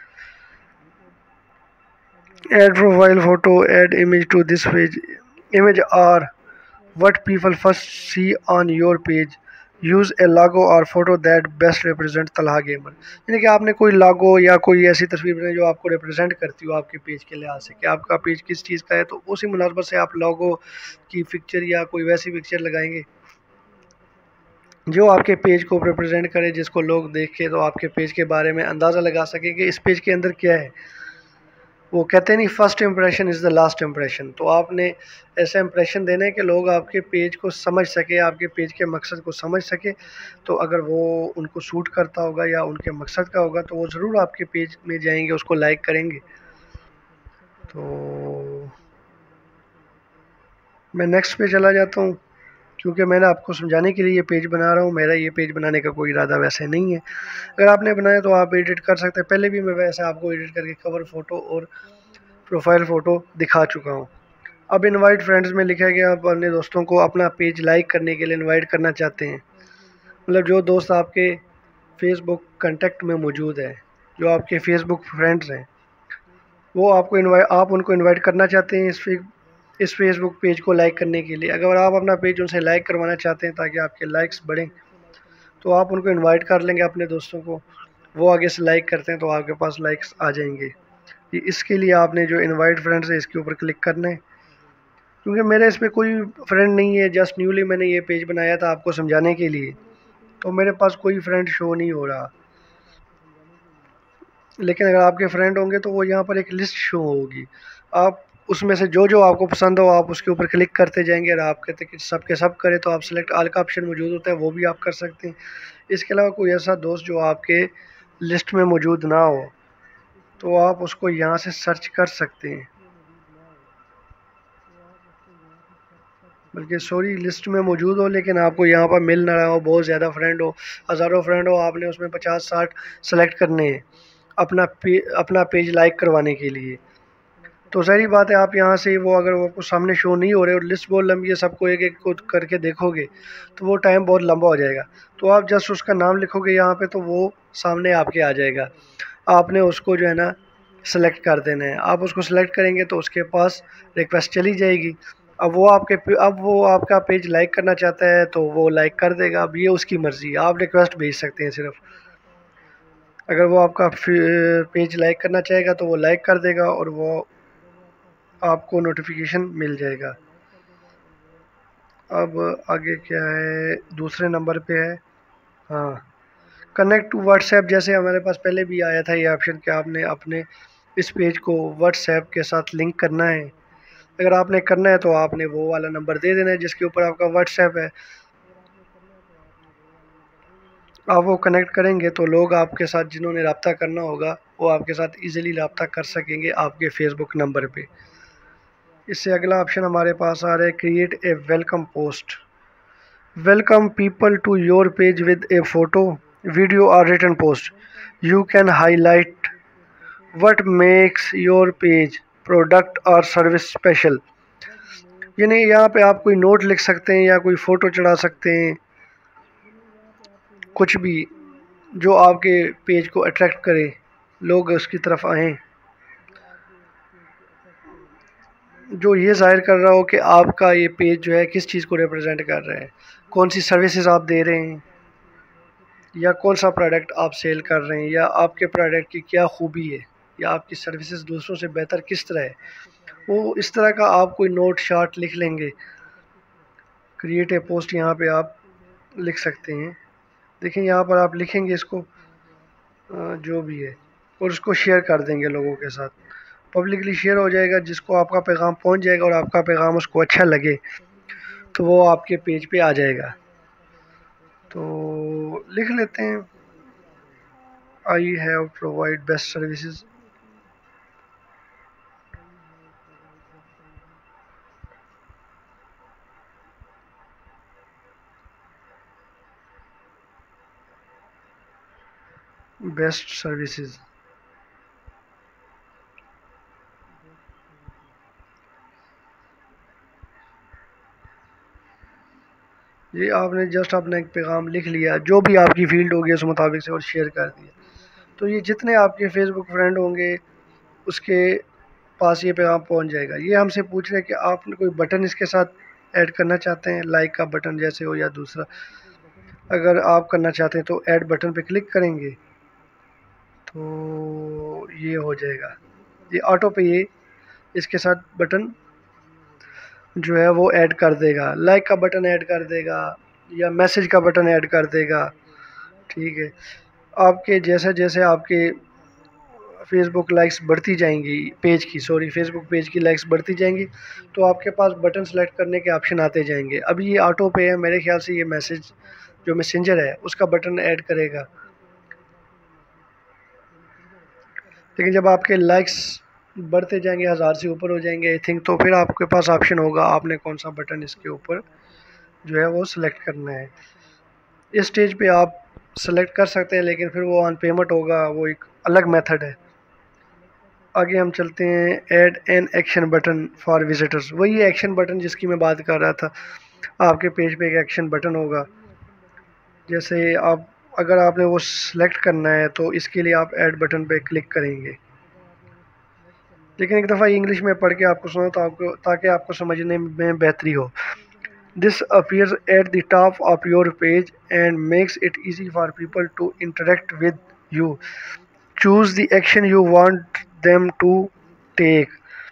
A: add profile photo, add image to this page, image are what people first see on your page, use a logo or photo that best represent Talha gamer, यानी कि आपने कोई लोगो या कोई ऐसी तस्वीर बनाई जो आपको रिप्रेजेंट करती हो आपके पेज के लिहाज से कि आपका पेज किस चीज़ का है। तो उसी मुनासबत से आप लोगो की पिक्चर या कोई वैसी पिक्चर लगाएंगे जो आपके पेज को रिप्रेजेंट करे, जिसको लोग देख के तो आपके पेज के बारे में अंदाज़ा लगा सके कि इस पेज के अंदर क्या है। वो कहते नहीं first impression is the last impression. तो आपने ऐसा इम्प्रेशन देना है कि लोग आपके पेज को समझ सके, आपके पेज के मकसद को समझ सके। तो अगर वो उनको सूट करता होगा या उनके मकसद का होगा तो वो ज़रूर आपके पेज में जाएंगे, उसको लाइक करेंगे। तो मैं नेक्स्ट पे चला जाता हूँ, क्योंकि मैंने आपको समझाने के लिए ये पेज बना रहा हूँ। मेरा ये पेज बनाने का कोई इरादा वैसे नहीं है। अगर आपने बनाया तो आप एडिट कर सकते हैं। पहले भी मैं वैसे आपको एडिट करके कवर फ़ोटो और प्रोफाइल फ़ोटो दिखा चुका हूँ। अब इनवाइट फ्रेंड्स में लिखा गया आप अपने दोस्तों को अपना पेज लाइक करने के लिए इनवाइट करना चाहते हैं। मतलब जो दोस्त आपके फेसबुक कांटेक्ट में मौजूद है, जो आपके फेसबुक फ्रेंड्स हैं, वो आपको इनवाइट आप उनको इनवाइट करना चाहते हैं इस इस फेसबुक पेज को लाइक करने के लिए। अगर आप अपना पेज उनसे लाइक करवाना चाहते हैं ताकि आपके लाइक्स बढ़ें, तो आप उनको इनवाइट कर लेंगे अपने दोस्तों को। वो आगे से लाइक करते हैं तो आपके पास लाइक्स आ जाएंगे। इसके लिए आपने जो इनवाइट फ्रेंड्स है इसके ऊपर क्लिक करना है। क्योंकि मेरे इस पर कोई फ्रेंड नहीं है, जस्ट न्यूली मैंने ये पेज बनाया था आपको समझाने के लिए, तो मेरे पास कोई फ्रेंड शो नहीं हो रहा। लेकिन अगर आपके फ्रेंड होंगे तो वो यहाँ पर एक लिस्ट शो होगी। आप उसमें से जो जो आपको पसंद हो आप उसके ऊपर क्लिक करते जाएंगे। और आप कहते हैं कि सब के सब करें तो आप सेलेक्ट आल का ऑप्शन मौजूद होता है, वो भी आप कर सकते हैं। इसके अलावा कोई ऐसा दोस्त जो आपके लिस्ट में मौजूद ना हो तो आप उसको यहाँ से सर्च कर सकते हैं। बल्कि सॉरी लिस्ट में मौजूद हो लेकिन आपको यहाँ पर मिल ना रहा हो, बहुत ज़्यादा फ्रेंड हो, हज़ारों फ्रेंड हो, आपने उसमें पचास साठ सेलेक्ट करने हैं अपना पे, अपना पेज लाइक करवाने के लिए। तो सारी बात है आप यहाँ से वो अगर वो आपको सामने शो नहीं हो रहे और लिस्ट बहुत लंबी है, सबको एक एक को करके देखोगे तो वो टाइम बहुत लंबा हो जाएगा। तो आप जस्ट उसका नाम लिखोगे यहाँ पे तो वो सामने आपके आ जाएगा। आपने उसको जो है ना सेलेक्ट कर देना है। आप उसको सेलेक्ट करेंगे तो उसके पास रिक्वेस्ट चली जाएगी। अब वो आपके अब वो आपका पेज लाइक करना चाहता है तो वो लाइक कर देगा। अब ये उसकी मर्ज़ी है, आप रिक्वेस्ट भेज सकते हैं सिर्फ। अगर वो आपका पेज लाइक करना चाहेगा तो वो लाइक कर देगा और वो आपको नोटिफिकेशन मिल जाएगा। अब आगे क्या है, दूसरे नंबर पे है हाँ कनेक्ट टू व्हाट्सएप। जैसे हमारे पास पहले भी आया था ये ऑप्शन कि आपने अपने इस पेज को व्हाट्सएप के साथ लिंक करना है। अगर आपने करना है तो आपने वो वाला नंबर दे देना है जिसके ऊपर आपका व्हाट्सएप है। आप वो कनेक्ट करेंगे तो लोग आपके साथ जिन्होंने रब्ता करना होगा वो आपके साथ इजीली रब्ता कर सकेंगे आपके फेसबुक नंबर पे। इससे अगला ऑप्शन हमारे पास आ रहा है create a welcome post. Welcome people to your page with a photo, video और written post. You can highlight what makes your page, product और सर्विस स्पेशल। यानी यहाँ पे आप कोई नोट लिख सकते हैं या कोई फ़ोटो चढ़ा सकते हैं, कुछ भी जो आपके पेज को अट्रैक्ट करे, लोग उसकी तरफ आएँ, जो ये ज़ाहिर कर रहा हो कि आपका ये पेज जो है किस चीज़ को रिप्रेजेंट कर रहा है, कौन सी सर्विसेज आप दे रहे हैं या कौन सा प्रोडक्ट आप सेल कर रहे हैं, या आपके प्रोडक्ट की क्या खूबी है, या आपकी सर्विसेज दूसरों से बेहतर किस तरह है। वो इस तरह का आप कोई नोट शार्ट लिख लेंगे। क्रिएट ए पोस्ट यहाँ पे आप लिख सकते हैं। देखिए यहाँ पर आप लिखेंगे इसको जो भी है और उसको शेयर कर देंगे लोगों के साथ, पब्लिकली शेयर हो जाएगा। जिसको आपका पैगाम पहुँच जाएगा और आपका पैगाम उसको अच्छा लगे तो वो आपके पेज पे आ जाएगा। तो लिख लेते हैं I have provide best services. Best services ये आपने जस्ट अपना एक पैगाम लिख लिया, जो भी आपकी फील्ड होगी उस मुताबिक से, और शेयर कर दिया। तो ये जितने आपके फेसबुक फ्रेंड होंगे उसके पास ये पैगाम पहुंच जाएगा। ये हमसे पूछ रहे हैं कि आपने कोई बटन इसके साथ ऐड करना चाहते हैं, लाइक का बटन जैसे हो या दूसरा। अगर आप करना चाहते हैं तो ऐड बटन पे क्लिक करेंगे तो ये हो जाएगा, ये ऑटो पे ये इसके साथ बटन जो है वो ऐड कर देगा, लाइक का बटन ऐड कर देगा या मैसेज का बटन ऐड कर देगा। ठीक है, आपके जैसे जैसे आपके फेसबुक लाइक्स बढ़ती जाएंगी, पेज की सॉरी फेसबुक पेज की लाइक्स बढ़ती जाएंगी तो आपके पास बटन सेलेक्ट करने के ऑप्शन आते जाएंगे। अभी ये ऑटो पे है, मेरे ख्याल से ये मैसेज जो मैसेंजर है उसका बटन ऐड करेगा। लेकिन जब आपके लाइक्स बढ़ते जाएंगे, हज़ार से ऊपर हो जाएंगे आई थिंक, तो फिर आपके पास ऑप्शन होगा आपने कौन सा बटन इसके ऊपर जो है वो सिलेक्ट करना है। इस स्टेज पे आप सेलेक्ट कर सकते हैं लेकिन फिर वो ऑन पेमेंट होगा, वो एक अलग मेथड है। आगे हम चलते हैं add an action button for visitors. वही एक्शन बटन जिसकी मैं बात कर रहा था, आपके पेज पे एक एक्शन बटन होगा। जैसे आप अगर आपने वो सिलेक्ट करना है तो इसके लिए आप ऐड बटन पे क्लिक करेंगे। लेकिन एक दफ़ा इंग्लिश में पढ़ के आपको सुनो तो आपको ताकि आपको समझने में बेहतरी हो। This appears at the top of your page and makes it easy for people to interact with you. Choose the action you want them to take.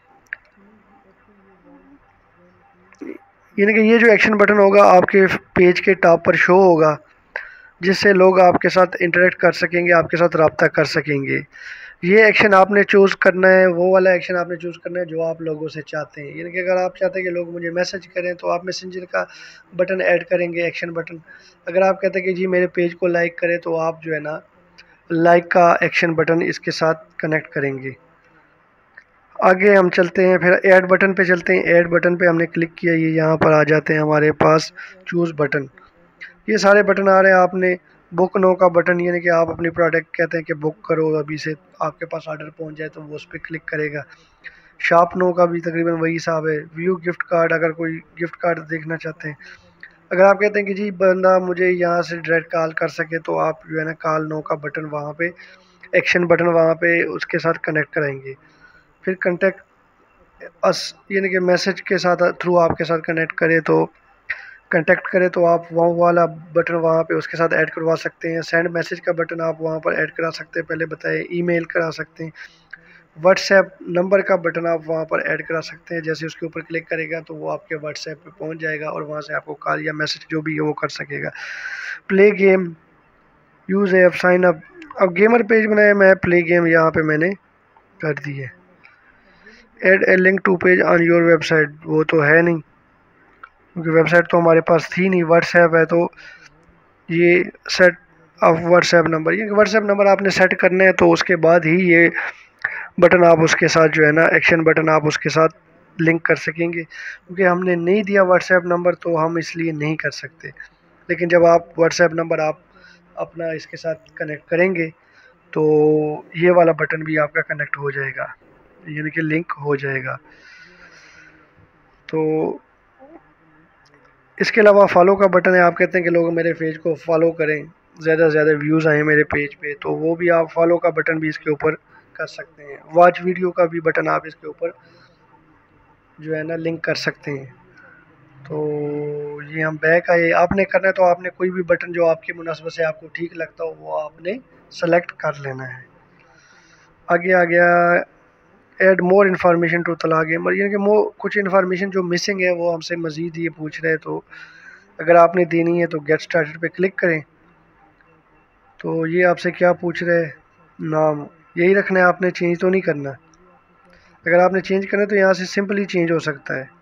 A: यानी कि ये जो एक्शन बटन होगा आपके पेज के टॉप पर शो होगा, जिससे लोग आपके साथ इंटरेक्ट कर सकेंगे, आपके साथ रब्ता कर सकेंगे। ये एक्शन आपने चूज़ करना है, वो वाला एक्शन आपने चूज़ करना है जो आप लोगों से चाहते हैं। यानी कि अगर आप चाहते हैं कि लोग मुझे मैसेज करें तो आप मैसेंजर का बटन ऐड करेंगे, एक्शन बटन। अगर आप कहते हैं कि जी मेरे पेज को लाइक करें तो आप जो है ना लाइक का एक्शन बटन इसके साथ कनेक्ट करेंगे। आगे हम चलते हैं, फिर ऐड बटन पे चलते हैं। ऐड बटन पे हमने क्लिक किया, ये यहाँ पर आ जाते हैं हमारे पास चूज़ बटन। ये सारे बटन आ रहे हैं। आपने बुक नो का बटन, यानी कि आप अपनी प्रोडक्ट कहते हैं कि बुक करो अभी से, आपके पास ऑर्डर पहुंच जाए तो वो उस पर क्लिक करेगा। शॉप नो का भी तकरीबन वही हिसाब है। व्यू गिफ्ट कार्ड, अगर कोई गिफ्ट कार्ड देखना चाहते हैं, अगर आप कहते हैं कि जी बंदा मुझे यहाँ से डायरेक्ट कॉल कर सके तो आप जो है ना कॉल नो का बटन वहाँ पे, एक्शन बटन वहाँ पे उसके साथ कनेक्ट कराएंगे। फिर कंटेक्ट अस, यानी कि मैसेज के साथ थ्रू आपके साथ कनेक्ट करे तो कंटेक्ट करें तो आप वो वाला बटन वहाँ पे उसके साथ ऐड करवा सकते हैं। सेंड मैसेज का बटन आप वहाँ पर ऐड करा सकते हैं, पहले बताए ईमेल करा सकते हैं। व्हाट्सएप नंबर का बटन आप वहाँ पर ऐड करा सकते हैं, जैसे उसके ऊपर क्लिक करेगा तो वो आपके व्हाट्सएप पे पहुँच जाएगा और वहाँ से आपको कॉल या मैसेज जो भी है वो कर सकेगा। Play game, use app, sign up. अब गेमर पेज बनाया मैं, प्ले गेम यहाँ पे मैंने कर दी है। Add a link to page on your website, वो तो है नहीं क्योंकि वेबसाइट तो हमारे पास थी नहीं, व्हाट्सएप है तो ये सेट ऑफ व्हाट्सएप नंबर, ये व्हाट्सएप नंबर आपने सेट करना है, तो उसके बाद ही ये बटन आप उसके साथ जो है ना, एक्शन बटन आप उसके साथ लिंक कर सकेंगे। क्योंकि हमने नहीं दिया व्हाट्सएप नंबर तो हम इसलिए नहीं कर सकते। लेकिन जब आप व्हाट्सएप नंबर आप अपना इसके साथ कनेक्ट करेंगे तो ये वाला बटन भी आपका कनेक्ट हो जाएगा, यानी कि लिंक हो जाएगा। तो इसके अलावा फॉलो का बटन है, आप कहते हैं कि लोग मेरे पेज को फॉलो करें, ज़्यादा से ज़्यादा व्यूज़ आए मेरे पेज पे, तो वो भी आप फॉलो का बटन भी इसके ऊपर कर सकते हैं। वॉच वीडियो का भी बटन आप इसके ऊपर जो है ना लिंक कर सकते हैं। तो ये हम बैक आए, आपने करना है तो आपने कोई भी बटन जो आपकी मुनासिबत से आपको ठीक लगता हो वो आपने सेलेक्ट कर लेना है। आगे आ गया add more information to Talha gamer, यानी कि मो कुछ इन्फॉर्मेशन जो मिसिंग है वो हमसे मज़ीद ये पूछ रहे हैं। तो अगर आपने देनी है तो गेट स्टार्टेड पे क्लिक करें। तो ये आपसे क्या पूछ रहे हैं, नाम यही रखना है आपने, चेंज तो नहीं करना। अगर आपने चेंज करना है तो यहाँ से सिंपली चेंज हो सकता है,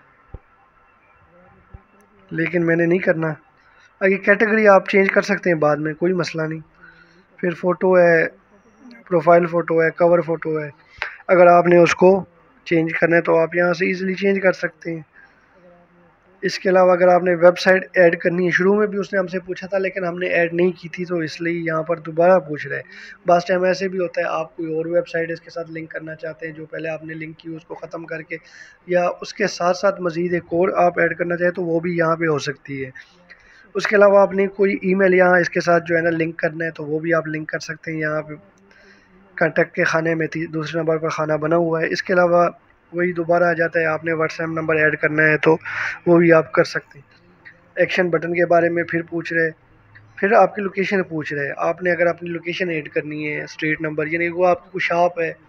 A: लेकिन मैंने नहीं करना। आगे कैटेगरी आप चेंज कर सकते हैं बाद में, कोई मसला नहीं। फिर फ़ोटो है, प्रोफाइल फ़ोटो है, कवर फ़ोटो है, अगर आपने उसको चेंज करना है तो आप यहाँ से इजीली चेंज कर सकते हैं। इसके अलावा अगर आपने वेबसाइट ऐड करनी है, शुरू में भी उसने हमसे पूछा था लेकिन हमने ऐड नहीं की थी, तो इसलिए यहाँ पर दोबारा पूछ रहे हैं। बस टाइम ऐसे भी होता है, आप कोई और वेबसाइट इसके साथ लिंक करना चाहते हैं, जो पहले आपने लिंक की उसको ख़त्म करके, या उसके साथ साथ मज़ीद एक और आप ऐड करना चाहें तो वो भी यहाँ पर हो सकती है। उसके अलावा आपने कोई ईमेल यहाँ इसके साथ जो है ना लिंक करना है तो वो भी आप लिंक कर सकते हैं। यहाँ पे कॉन्टैक्ट के खाने में थी दूसरे नंबर पर खाना बना हुआ है। इसके अलावा वही दोबारा आ जाता है, आपने व्हाट्सएप नंबर ऐड करना है तो वो भी आप कर सकते हैं। एक्शन बटन के बारे में फिर पूछ रहे, फिर आपकी लोकेशन पूछ रहे हैं। आपने अगर अपनी लोकेशन ऐड करनी है, स्ट्रीट नंबर, यानी वो आपकी कोई शॉप है,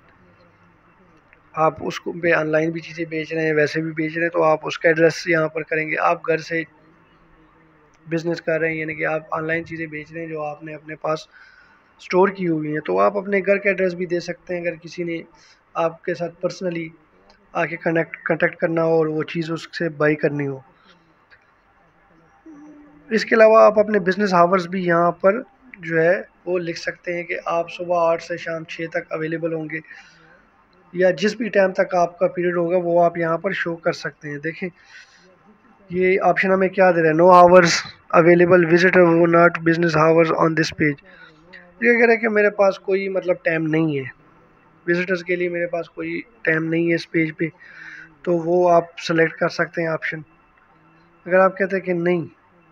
A: आप उसको पे ऑनलाइन भी चीज़ें बेच रहे हैं, वैसे भी बेच रहे हैं, तो आप उसका एड्रेस यहाँ पर करेंगे। आप घर से बिज़नेस कर रहे हैं, यानी कि आप ऑनलाइन चीज़ें बेच रहे हैं जो आपने अपने पास स्टोर की हुई हैं, तो आप अपने घर का एड्रेस भी दे सकते हैं। अगर किसी ने आपके साथ पर्सनली आके कनेक्ट कांटेक्ट करना हो और वो चीज़ उससे बाई करनी हो। इसके अलावा आप अपने बिज़नेस आवर्स भी यहाँ पर जो है वो लिख सकते हैं कि आप सुबह आठ से शाम छः तक अवेलेबल होंगे, या जिस भी टाइम तक आपका पीरियड होगा वो आप यहाँ पर शो कर सकते हैं। देखें ये ऑप्शन हमें क्या दे रहा है, नो आवर्स अवेलेबल, विजिटर वो not business hours on this page. ये कह रहा है कि मेरे पास कोई मतलब टाइम नहीं है, विजिटर्स के लिए मेरे पास कोई टाइम नहीं है इस पेज पे, तो वो आप सेलेक्ट कर सकते हैं ऑप्शन। अगर आप कहते हैं कि नहीं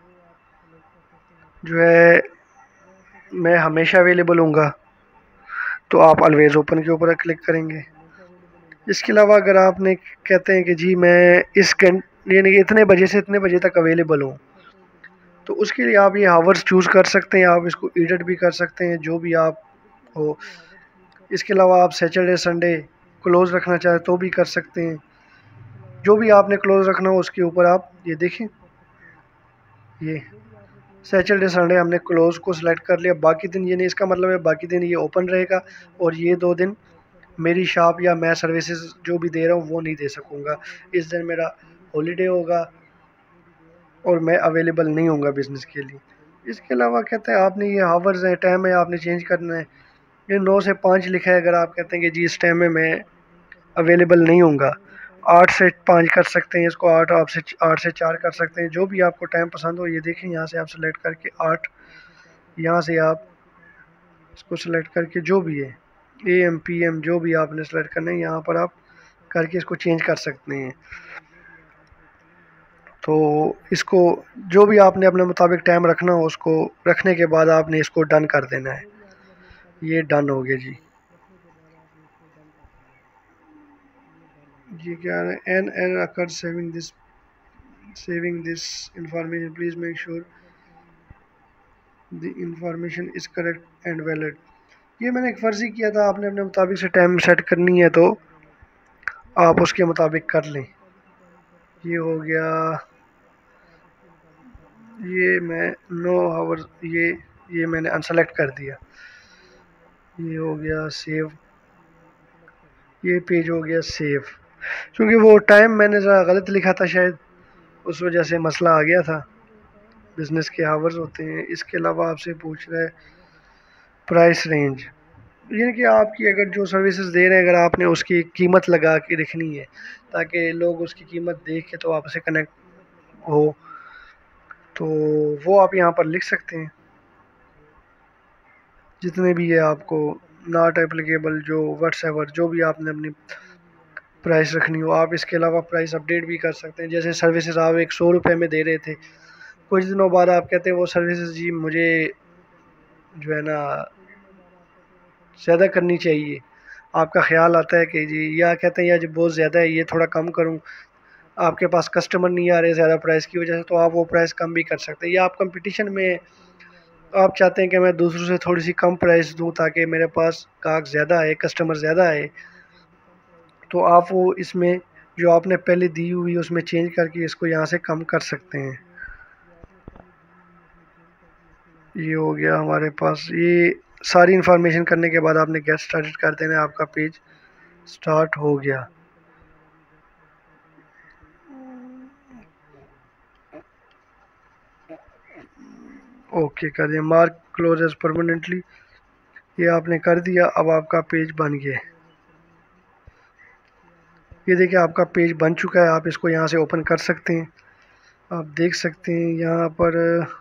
A: जो है मैं हमेशा अवेलेबल हूँगा, तो आप ऑलवेज ओपन के ऊपर क्लिक करेंगे। इसके अलावा अगर आपने कहते हैं कि जी मैं इस यानी कि इतने बजे से इतने बजे तक अवेलेबल हूँ, तो उसके लिए आप ये आवर्स चूज़ कर सकते हैं। आप इसको एडिट भी कर सकते हैं, जो भी आप हो। इसके अलावा आप सैटरडे संडे क्लोज़ रखना चाहें तो भी कर सकते हैं। जो भी आपने क्लोज़ रखना हो उसके ऊपर आप ये देखें, ये सैटरडे संडे हमने क्लोज़ को सिलेक्ट कर लिया। बाकी दिन ये नहीं, इसका मतलब है बाकी दिन ये ओपन रहेगा और ये दो दिन मेरी शॉप या मैं सर्विसेज जो भी दे रहा हूँ वो नहीं दे सकूँगा। इस दिन मेरा हॉलीडे होगा और मैं अवेलेबल नहीं होऊंगा बिज़नेस के लिए। इसके अलावा कहते हैं आपने ये आवर्स है, टाइम है, आपने चेंज करना है। ये नौ से पाँच लिखा है, अगर आप कहते हैं कि जी इस टाइम में मैं अवेलेबल नहीं होऊंगा, आठ से पाँच कर सकते हैं इसको, आठ आप से आठ से चार कर सकते हैं, जो भी आपको टाइम पसंद हो। ये देखें यहाँ से आप सेलेक्ट करके आठ, यहाँ से आप इसको सेलेक्ट करके जो भी है ए एम पी एम जो भी आपने सेलेक्ट करना है यहाँ पर आप करके इसको चेंज कर सकते हैं। तो इसको जो भी आपने अपने मुताबिक टाइम रखना हो उसको रखने के बाद आपने इसको डन कर देना है। ये डन हो गया जी। ये क्या है, एन एन अकर saving this saving this information, please make sure the information is correct and valid. ये मैंने एक फ़र्ज़ी किया था, आपने अपने मुताबिक से टाइम सेट करनी है तो आप उसके मुताबिक कर लें। ये हो गया, ये मैं नो आवर्स ये ये मैंने अनसेलेक्ट कर दिया। ये हो गया सेव, ये पेज हो गया सेव, क्योंकि वो टाइम मैंने ज़रा गलत लिखा था शायद, उस वजह से मसला आ गया था। बिज़नेस के आवर्स होते हैं। इसके अलावा आपसे पूछ रहा है प्राइस रेंज, यानी कि आपकी अगर जो सर्विसेज दे रहे हैं अगर आपने उसकी कीमत लगा के रखनी है ताकि लोग उसकी कीमत देख के तो आपसे कनेक्ट हो, तो वो आप यहाँ पर लिख सकते हैं। जितने भी है आपको नॉट एप्लीकेबल जो व्हाट्सएवर जो भी आपने अपनी प्राइस रखनी हो आप इसके अलावा प्राइस अपडेट भी कर सकते हैं। जैसे सर्विसेज आप एक सौ रुपये में दे रहे थे, कुछ दिनों बाद आप कहते हैं वो सर्विसेज जी मुझे जो है ना ज़्यादा करनी चाहिए, आपका ख्याल आता है कि जी या कहते हैं यार जी बहुत ज़्यादा है ये थोड़ा कम करूं, आपके पास कस्टमर नहीं आ रहे ज़्यादा प्राइस की वजह से, तो आप वो प्राइस कम भी कर सकते हैं। या आप कंपटीशन में आप चाहते हैं कि मैं दूसरों से थोड़ी सी कम प्राइस दूं ताकि मेरे पास गाहक ज़्यादा आए, कस्टमर ज़्यादा आए, तो आप वो इसमें जो आपने पहले दी हुई उसमें चेंज करके इसको यहाँ से कम कर सकते हैं। ये हो गया हमारे पास। ये सारी इन्फॉर्मेशन करने के बाद आपने गेट स्टार्टेड कर देना, आपका पेज स्टार्ट हो गया। ओके कर दिया, मार्क क्लोज एज परमानेंटली, ये आपने कर दिया। अब आपका पेज बन गया। ये देखिए आपका पेज बन चुका है, आप इसको यहाँ से ओपन कर सकते हैं। आप देख सकते हैं यहाँ पर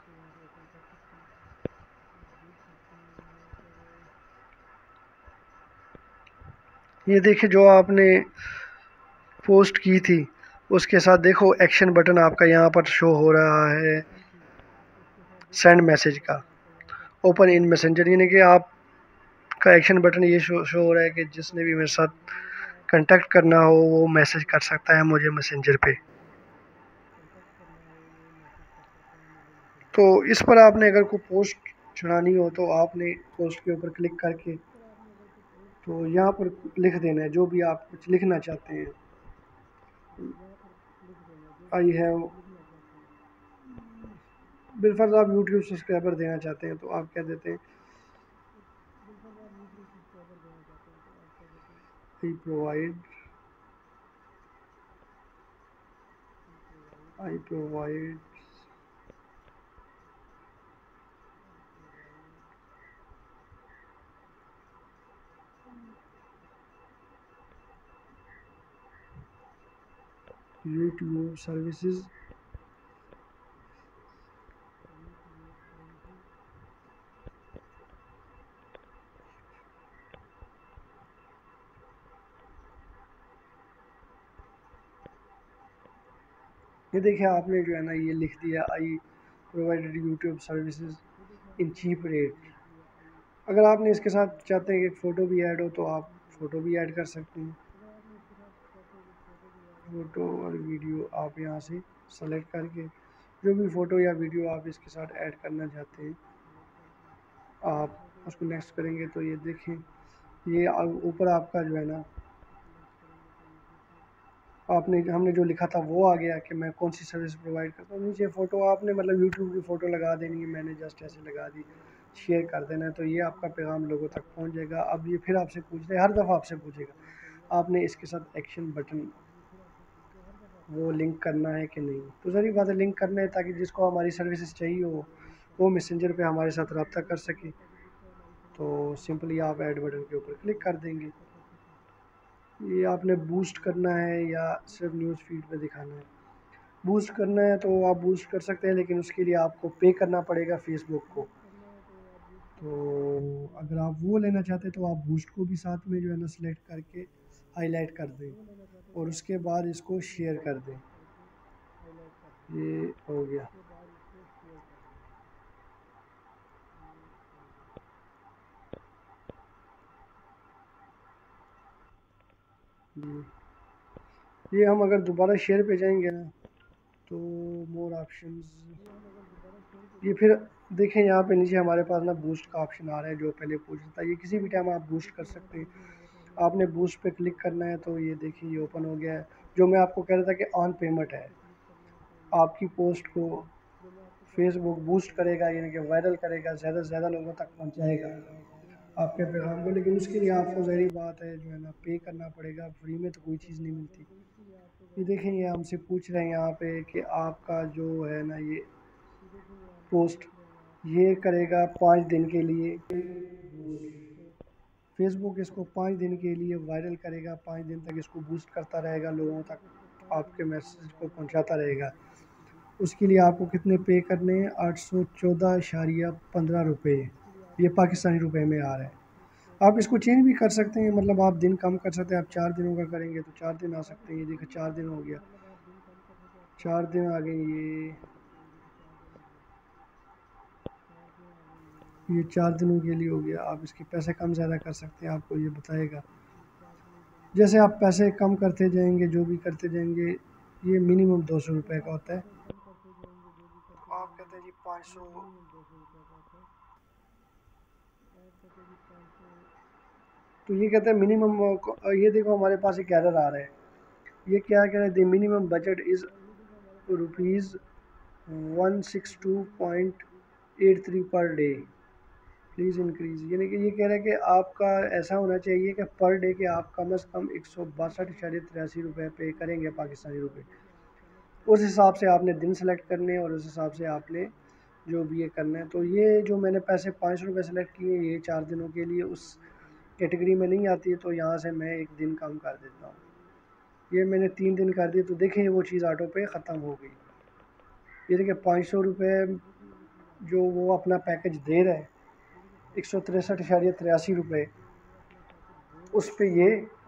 A: ये देखिए जो आपने पोस्ट की थी उसके साथ देखो एक्शन बटन आपका यहाँ पर शो हो रहा है सेंड मैसेज का, ओपन इन मैसेंजर, यानी कि आपका एक्शन बटन ये शो शो हो रहा है कि जिसने भी मेरे साथ कांटेक्ट करना हो वो मैसेज कर सकता है मुझे मैसेंजर पे। तो इस पर आपने अगर कोई पोस्ट चढ़ानी हो तो आपने पोस्ट के ऊपर क्लिक करके तो यहाँ पर लिख देना है जो भी आप कुछ लिखना चाहते हैं। आई हैव बिलफर्ज आप यूट्यूब सब्सक्राइबर देना चाहते हैं तो आप क्या देते हैं, I provide I provide YouTube services ये देखिए आपने जो है ना ये लिख दिया I provided YouTube services in cheap rate. अगर आपने इसके साथ चाहते हैं कि फ़ोटो भी ऐड हो तो आप फ़ोटो भी ऐड कर सकते हैं। फ़ोटो और वीडियो आप यहाँ से सेलेक्ट करके जो भी फ़ोटो या वीडियो आप इसके साथ ऐड करना चाहते हैं आप उसको नेक्स्ट करेंगे तो ये देखें ये ऊपर आपका जो है ना आपने हमने जो लिखा था वो आ गया कि मैं कौन सी सर्विस प्रोवाइड करता हूँ। नीचे फ़ोटो आपने मतलब यूट्यूब की फ़ोटो लगा देनी है, मैंने जस्ट ऐसे लगा दी, शेयर कर देना है तो ये आपका पैगाम लोगों तक पहुँच जाएगा। अब ये फिर आपसे पूछ रहे हर दफ़ा आपसे पूछेगा आपने इसके साथ एक्शन बटन वो लिंक करना है कि नहीं, तो ज़रूरी बात है लिंक करना है ताकि जिसको हमारी सर्विसेज चाहिए हो वो मैसेंजर पे हमारे साथ रब्ता कर सके। तो सिंपली आप ऐड बटन के ऊपर क्लिक कर देंगे। ये आपने बूस्ट करना है या सिर्फ न्यूज़ फीड पे दिखाना है। बूस्ट करना है तो आप बूस्ट कर सकते हैं लेकिन उसके लिए आपको पे करना पड़ेगा फेसबुक को। तो अगर आप वो लेना चाहते हैं तो आप बूस्ट को भी साथ में जो है ना सिलेक्ट करके हाईलाइट कर दें और उसके बाद इसको शेयर कर दें। ये हो गया। ये हम अगर दोबारा शेयर पे जाएंगे ना तो मोर ऑप्शंस, ये फिर देखें यहाँ पे नीचे हमारे पास ना बूस्ट का ऑप्शन आ रहा है जो पहले पूछ रहा था, ये किसी भी टाइम आप बूस्ट कर सकते हैं। आपने बूस्ट पे क्लिक करना है तो ये देखिए ये ओपन हो गया है। जो मैं आपको कह रहा था कि ऑन पेमेंट है, आपकी पोस्ट को फेसबुक बूस्ट करेगा यानी कि वायरल करेगा, ज़्यादा से ज़्यादा लोगों तक पहुँचाएगा आपके पैगाम को, लेकिन उसके लिए आपको ज़ाहिर बात है जो है ना पे करना पड़ेगा, फ्री में तो कोई चीज़ नहीं मिलती। ये देखें ये हमसे पूछ रहे हैं यहाँ पे कि आपका जो है ना ये पोस्ट, ये करेगा पाँच दिन के लिए। फेसबुक इसको पाँच दिन के लिए वायरल करेगा, पाँच दिन तक इसको बूस्ट करता रहेगा, लोगों तक आपके मैसेज को पहुंचाता रहेगा। उसके लिए आपको कितने पे करने हैं? आठ सौ चौदह इशारिया पंद्रह रुपये, ये पाकिस्तानी रुपए में आ रहा है। आप इसको चेंज भी कर सकते हैं, मतलब आप दिन कम कर सकते हैं। आप चार दिनों का करेंगे तो चार दिन आ सकते हैं। ये देखो चार दिन हो गया, चार दिन आ गए। ये ये चार दिनों के लिए हो गया। आप इसके पैसे कम ज़्यादा कर सकते हैं, आपको ये बताएगा। जैसे आप पैसे कम करते जाएंगे, जो भी करते जाएंगे, ये मिनिमम दो सौ रुपये का होता है। तो आप कहते हैं जी पाँच सौ, तो ये कहते हैं मिनिमम। ये देखो हमारे पास एक एरर आ रहा है, ये क्या कह रहे हैं? The minimum budget is rupees one six two point eight three per day, please increase. यानी कि ये कह रहे हैं कि आपका ऐसा होना चाहिए कि पर डे के आप कम अज़ कम एक सौ बासठ इशारे तिरासी रुपये पे करेंगे पाकिस्तानी रुपये। उस हिसाब से आपने दिन सेलेक्ट करने हैं और उस हिसाब से आपने जो भी ये करना है। तो ये जो मैंने पैसे पाँच सौ रुपये सेलेक्ट किए, ये चार दिनों के लिए उस कैटेगरी में नहीं आती है, तो यहाँ से मैं एक दिन कम कर देता हूँ। ये मैंने तीन दिन कर दिए, तो देखें वो चीज़ ऑटो पे ख़त्म हो गई। ये देखिए पाँच सौ रुपये जो वो अपना पैकेज दे रहा है, एक सौ तिरसठ इशारिया तिरासी रुपये, उस पर ये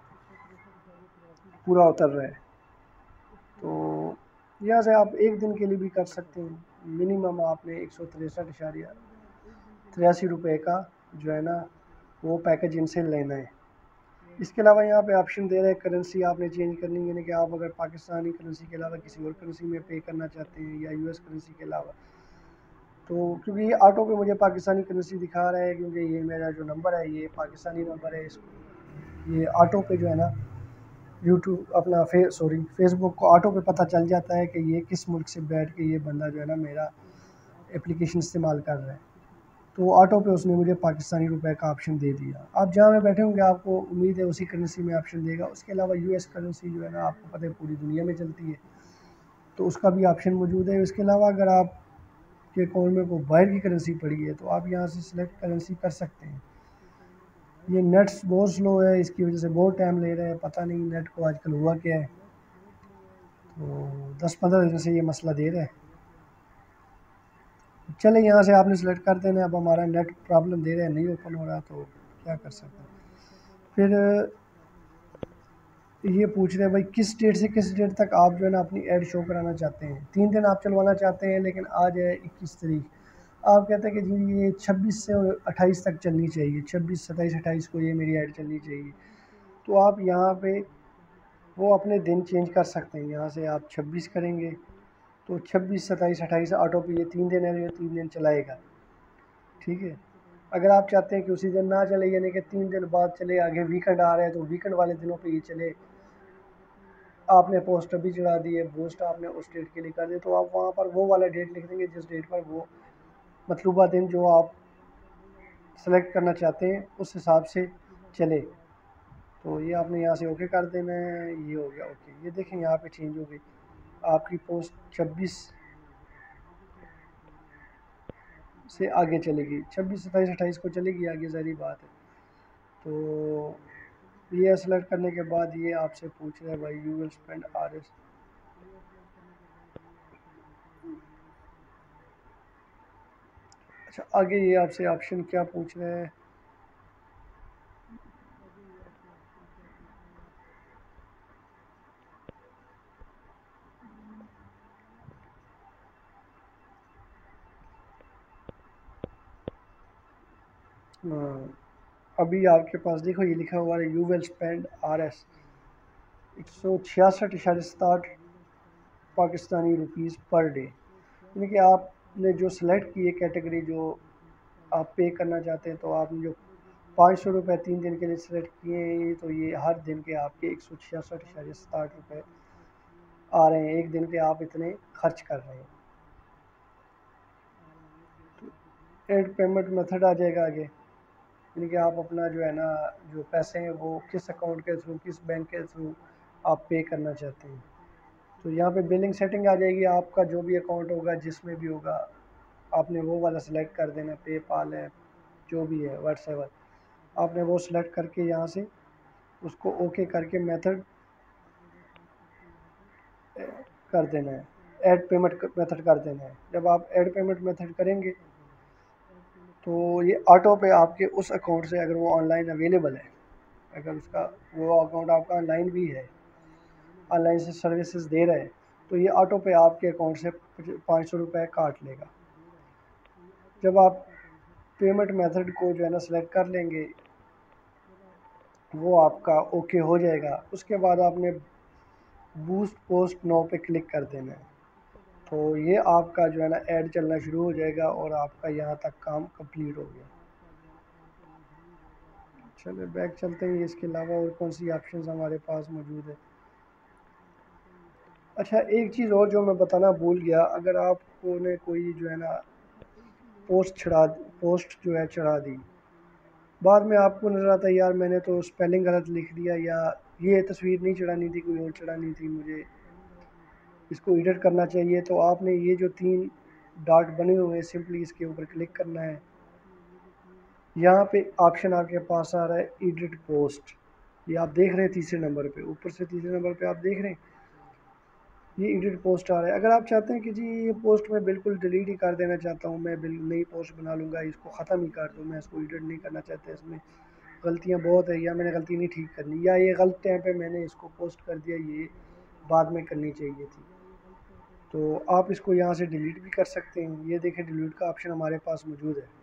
A: पूरा उतर रहा है। तो यहाँ से आप एक दिन के लिए भी कर सकते हैं। मिनिमम आपने एक सौ तिरसठ इशारिया तिरासी रुपये का जो है ना वो पैकेज इनसे लेना है। इसके अलावा यहाँ पे ऑप्शन दे रहे हैं करेंसी आपने चेंज करनी है, यानी कि आप अगर पाकिस्तानी करेंसी के अलावा किसी और करेंसी में पे करना चाहते हैं या यूएस करेंसी के अलावा, तो क्योंकि ये ऑटो पे मुझे पाकिस्तानी करेंसी दिखा रहा है, क्योंकि ये मेरा जो नंबर है ये पाकिस्तानी नंबर है। इसको ये ऑटो पे जो है ना यूट्यूब अपना फे सॉरी फेसबुक को ऑटो पे पता चल जाता है कि ये किस मुल्क से बैठ के ये बंदा जो है ना मेरा एप्लीकेशन इस्तेमाल कर रहा है। तो ऑटो पे उसने मुझे पाकिस्तानी रुपए का ऑप्शन दे दिया। आप जहाँ में बैठे होंगे आपको उम्मीद है उसी करेंसी में ऑप्शन देगा। उसके अलावा यूएस करेंसी जो है ना आपको पता है पूरी दुनिया में चलती है, तो उसका भी ऑप्शन मौजूद है। इसके अलावा अगर आप के अकाउंट में कोई बाहर की करेंसी पड़ी है तो आप यहाँ से सिलेक्ट करेंसी कर सकते हैं। ये नेट्स बहुत स्लो है, इसकी वजह से बहुत टाइम ले रहा है, पता नहीं नेट को आजकल हुआ क्या है। तो दस पंद्रह दिन से ये मसला दे रहा है। चले यहाँ से आपने सेलेक्ट कर देना। अब हमारा नेट प्रॉब्लम दे रहा है, नहीं ओपन हो रहा, तो क्या कर सकते हैं। फिर ये पूछ रहे हैं भाई किस डेट से किस डेट तक आप जो है ना अपनी ऐड शो कराना चाहते हैं। तीन दिन आप चलवाना चाहते हैं, लेकिन आज है इक्कीस तारीख, आप कहते हैं कि जी ये छब्बीस से अट्ठाईस तक चलनी चाहिए, छब्बीस सत्ताईस अट्ठाईस को ये मेरी ऐड चलनी चाहिए। तो आप यहाँ पे वो अपने दिन चेंज कर सकते हैं। यहाँ से आप छब्बीस करेंगे तो छब्बीस सत्ताईस अट्ठाईस ऑटो पे ये तीन दिन है, ये तीन दिन चलाएगा, ठीक है। अगर आप चाहते हैं कि उसी दिन ना चले, यानी कि तीन दिन बाद चले, आगे वीकेंड आ रहा है तो वीकेंड वाले दिनों पे ये चले, आपने पोस्ट अभी चढ़ा दी है, पोस्ट आपने उस डेट के लिए कर दी, तो आप वहाँ पर वो वाला डेट लिख देंगे जिस डेट पर वो मतलूबा दिन जो आप सेलेक्ट करना चाहते हैं उस हिसाब से चले। तो ये आपने यहाँ से ओके कर देना है। ये हो गया ओके। ये देखें यहाँ पे चेंज हो गई, आपकी पोस्ट छब्बीस से आगे चलेगी, छब्बीस सत्ताईस अट्ठाईस को चलेगी आगे, सारी बात है। तो ये सेलेक्ट करने के बाद ये आपसे पूछ रहा है भाई you will spend R S. अच्छा आगे ये आपसे ऑप्शन क्या पूछ रहे हैं? अभी आपके पास देखो ये लिखा हुआ है you will spend R S एक सौ छियासठ इशारे साठ पाकिस्तानी रुपीज़ पर डे, यानी कि आपने जो सेलेक्ट की है कैटेगरी जो आप पे करना चाहते हैं, तो आपने जो पाँच सौ रुपये तीन दिन के लिए सेलेक्ट किए हैं, तो ये हर दिन के आपके एक सौ छियासठ इशारे साठ रुपये आ रहे हैं। एक दिन के आप इतने खर्च कर रहे हैं। तो एड पेमेंट मेथड आ जाएगा आगे, यानी कि आप अपना जो है ना जो पैसे हैं वो किस अकाउंट के थ्रू, किस बैंक के थ्रू आप पे करना चाहते हैं। तो यहाँ पे बिलिंग सेटिंग आ जाएगी, आपका जो भी अकाउंट होगा जिसमें भी होगा आपने वो वाला सेलेक्ट कर देना, पेपाल है जो भी है व्हाट्सएवर, आपने वो सिलेक्ट करके यहाँ से उसको ओके करके मेथड कर देना है, ऐड पेमेंट मेथड कर देना है। जब आप ऐड पेमेंट मेथड करेंगे तो ये ऑटो पे आपके उस अकाउंट से, अगर वो ऑनलाइन अवेलेबल है, अगर उसका वो अकाउंट आपका ऑनलाइन भी है, ऑनलाइन से सर्विसेज दे रहा है, तो ये ऑटो पे आपके अकाउंट से पाँच सौ रुपये काट लेगा। जब आप पेमेंट मेथड को जो है ना सेलेक्ट कर लेंगे, वो आपका ओके हो जाएगा। उसके बाद आपने बूस्ट पोस्ट नो पे क्लिक कर देना है, तो ये आपका जो है ना ऐड चलना शुरू हो जाएगा और आपका यहाँ तक काम कंप्लीट हो गया। चलिए बैक चलते हैं, इसके अलावा और कौन सी ऑप्शंस हमारे पास मौजूद है। अच्छा, एक चीज़ और जो मैं बताना भूल गया, अगर आपको ने कोई जो है ना पोस्ट चढ़ा पोस्ट जो है चढ़ा दी, बाद में आपको नज़र आता है यार मैंने तो स्पेलिंग गलत लिख दिया, या ये तस्वीर नहीं चढ़ानी थी, कोई और चढ़ानी थी, मुझे इसको एडिट करना चाहिए, तो आपने ये जो तीन डॉट बने हुए हैं सिंपली इसके ऊपर क्लिक करना है। यहाँ पे ऑप्शन आपके पास आ रहा है एडिट पोस्ट, ये आप देख रहे हैं तीसरे नंबर पे, ऊपर से तीसरे नंबर पे आप देख रहे हैं ये एडिट पोस्ट आ रहा है। अगर आप चाहते हैं कि जी ये पोस्ट मैं बिल्कुल डिलीट ही कर देना चाहता हूँ, मैं बिल्कुल नई पोस्ट बना लूँगा, इसको ख़त्म ही कर दूँ, मैं इसको एडिट नहीं करना चाहता, इसमें गलतियाँ बहुत है, या मैंने गलती नहीं ठीक करनी, या ये गलत टाइम पे मैंने इसको पोस्ट कर दिया, ये बाद में करनी चाहिए थी, तो आप इसको यहाँ से डिलीट भी कर सकते हैं। ये देखें डिलीट का ऑप्शन हमारे पास मौजूद है।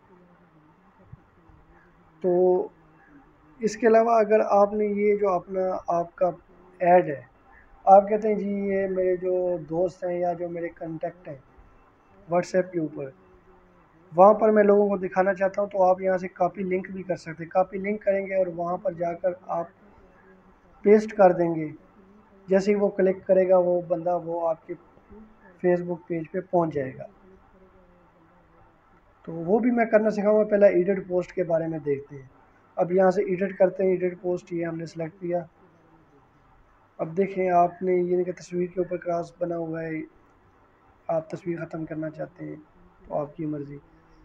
A: तो इसके अलावा अगर आपने ये जो अपना आपका ऐड है, आप कहते हैं जी ये मेरे जो दोस्त हैं या जो मेरे कांटेक्ट हैं व्हाट्सएप के ऊपर, वहाँ पर मैं लोगों को दिखाना चाहता हूँ, तो आप यहाँ से कॉपी लिंक भी कर सकते हैं। कॉपी लिंक करेंगे और वहाँ पर जाकर आप पेस्ट कर देंगे, जैसे ही वो क्लिक करेगा वो बंदा वो आपके फेसबुक पेज पे पहुँच जाएगा। तो वो भी मैं करना सिखाऊंगा, पहले एडिट पोस्ट के बारे में देखते हैं। अब यहाँ से एडिट करते हैं, एडिट पोस्ट ये हमने सेलेक्ट किया। अब देखें आपने ये कि तस्वीर के ऊपर क्रॉस बना हुआ है, आप तस्वीर ख़त्म करना चाहते हैं तो आपकी मर्ज़ी।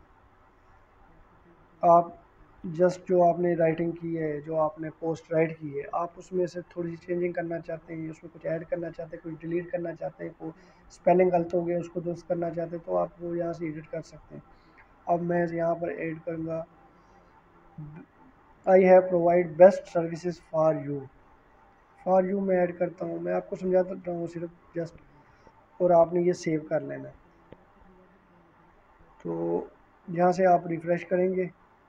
A: आप जस्ट जो आपने राइटिंग की है, जो आपने पोस्ट राइट की है, आप उसमें से थोड़ी सी चेंजिंग करना चाहते हैं, उसमें कुछ ऐड करना चाहते हैं, कुछ डिलीट करना चाहते हैं, कोई स्पेलिंग गलत हो गया उसको दुरुस्त करना चाहते हैं, तो आप वो यहाँ से एडिट कर सकते हैं। अब मैं यहाँ पर ऐड करूँगा I have provide best services for you. For you मैं ऐड करता हूँ, मैं आपको समझाता हूँ सिर्फ जस्ट, और आपने ये सेव कर लेना है। तो यहाँ से आप रिफ़्रेश करेंगे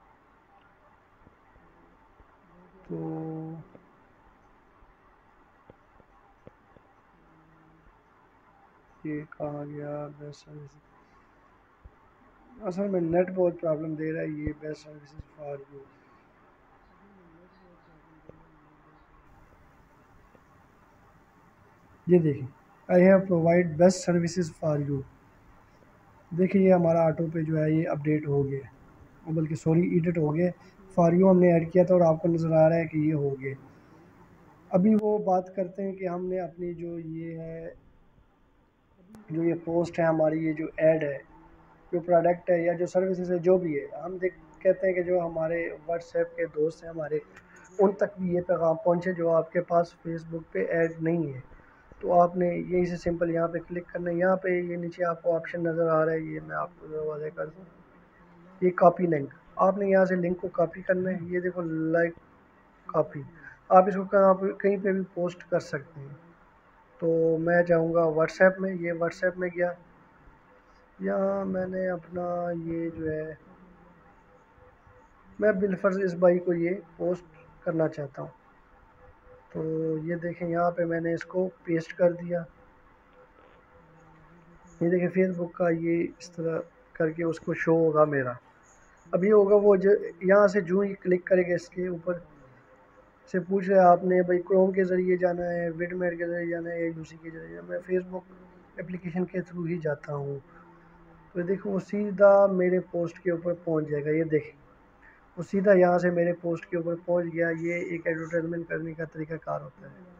A: तो ये कहा गया बेस्ट सर्विसेज, असल में नेट बहुत प्रॉब्लम दे रहा है। ये बेस्ट सर्विसेज फॉर यू, ये देखिए I have provide best services for you. देखिए ये हमारा ऑटो पे जो है ये अपडेट हो गया, बल्कि सॉरी एडिट हो गया। फॉर यू हमने ऐड किया था और आपको नज़र आ रहा है कि ये हो गए। अभी वो बात करते हैं कि हमने अपनी जो ये है, जो ये पोस्ट है हमारी, ये जो ऐड है, जो प्रोडक्ट है या जो सर्विसेज है, जो भी है, हम देख कहते हैं कि जो हमारे व्हाट्सएप के दोस्त हैं हमारे, उन तक भी ये पैगाम पहुँचे जो आपके पास फेसबुक पे ऐड नहीं है। तो आपने यही से सिंपल यहाँ पे क्लिक करना है। यहाँ पे ये नीचे आपको ऑप्शन नज़र आ रहा है, ये मैं आपको वादे कर दूँ, ये कॉपी लिंक, आपने यहाँ से लिंक को कॉपी करना है। ये देखो लाइक कॉपी, आप इसको कहाँ पे कहीं पे भी पोस्ट कर सकते हैं। तो मैं जाऊँगा व्हाट्सएप में, ये व्हाट्सएप में गया, यहाँ मैंने अपना ये जो है, मैं बिलफर्ज इस भाई को ये पोस्ट करना चाहता हूँ, तो ये देखें यहाँ पे मैंने इसको पेस्ट कर दिया। ये देखें फेसबुक का ये इस तरह करके उसको शो होगा मेरा। अब ये होगा वो जो यहाँ से जो ही क्लिक करेगा इसके ऊपर से पूछ रहा है आपने भाई क्रोम के ज़रिए जाना है, विडमेट के ज़रिए जाना है या यूसी के ज़रिए, मैं फ़ेसबुक एप्लीकेशन के थ्रू ही जाता हूँ। तो देखो वो सीधा मेरे पोस्ट के ऊपर पहुँच जाएगा। ये देखें वो सीधा यहाँ से मेरे पोस्ट के ऊपर पहुँच गया। ये एक एडवर्टाइजमेंट करने का तरीक़ाकार होता है।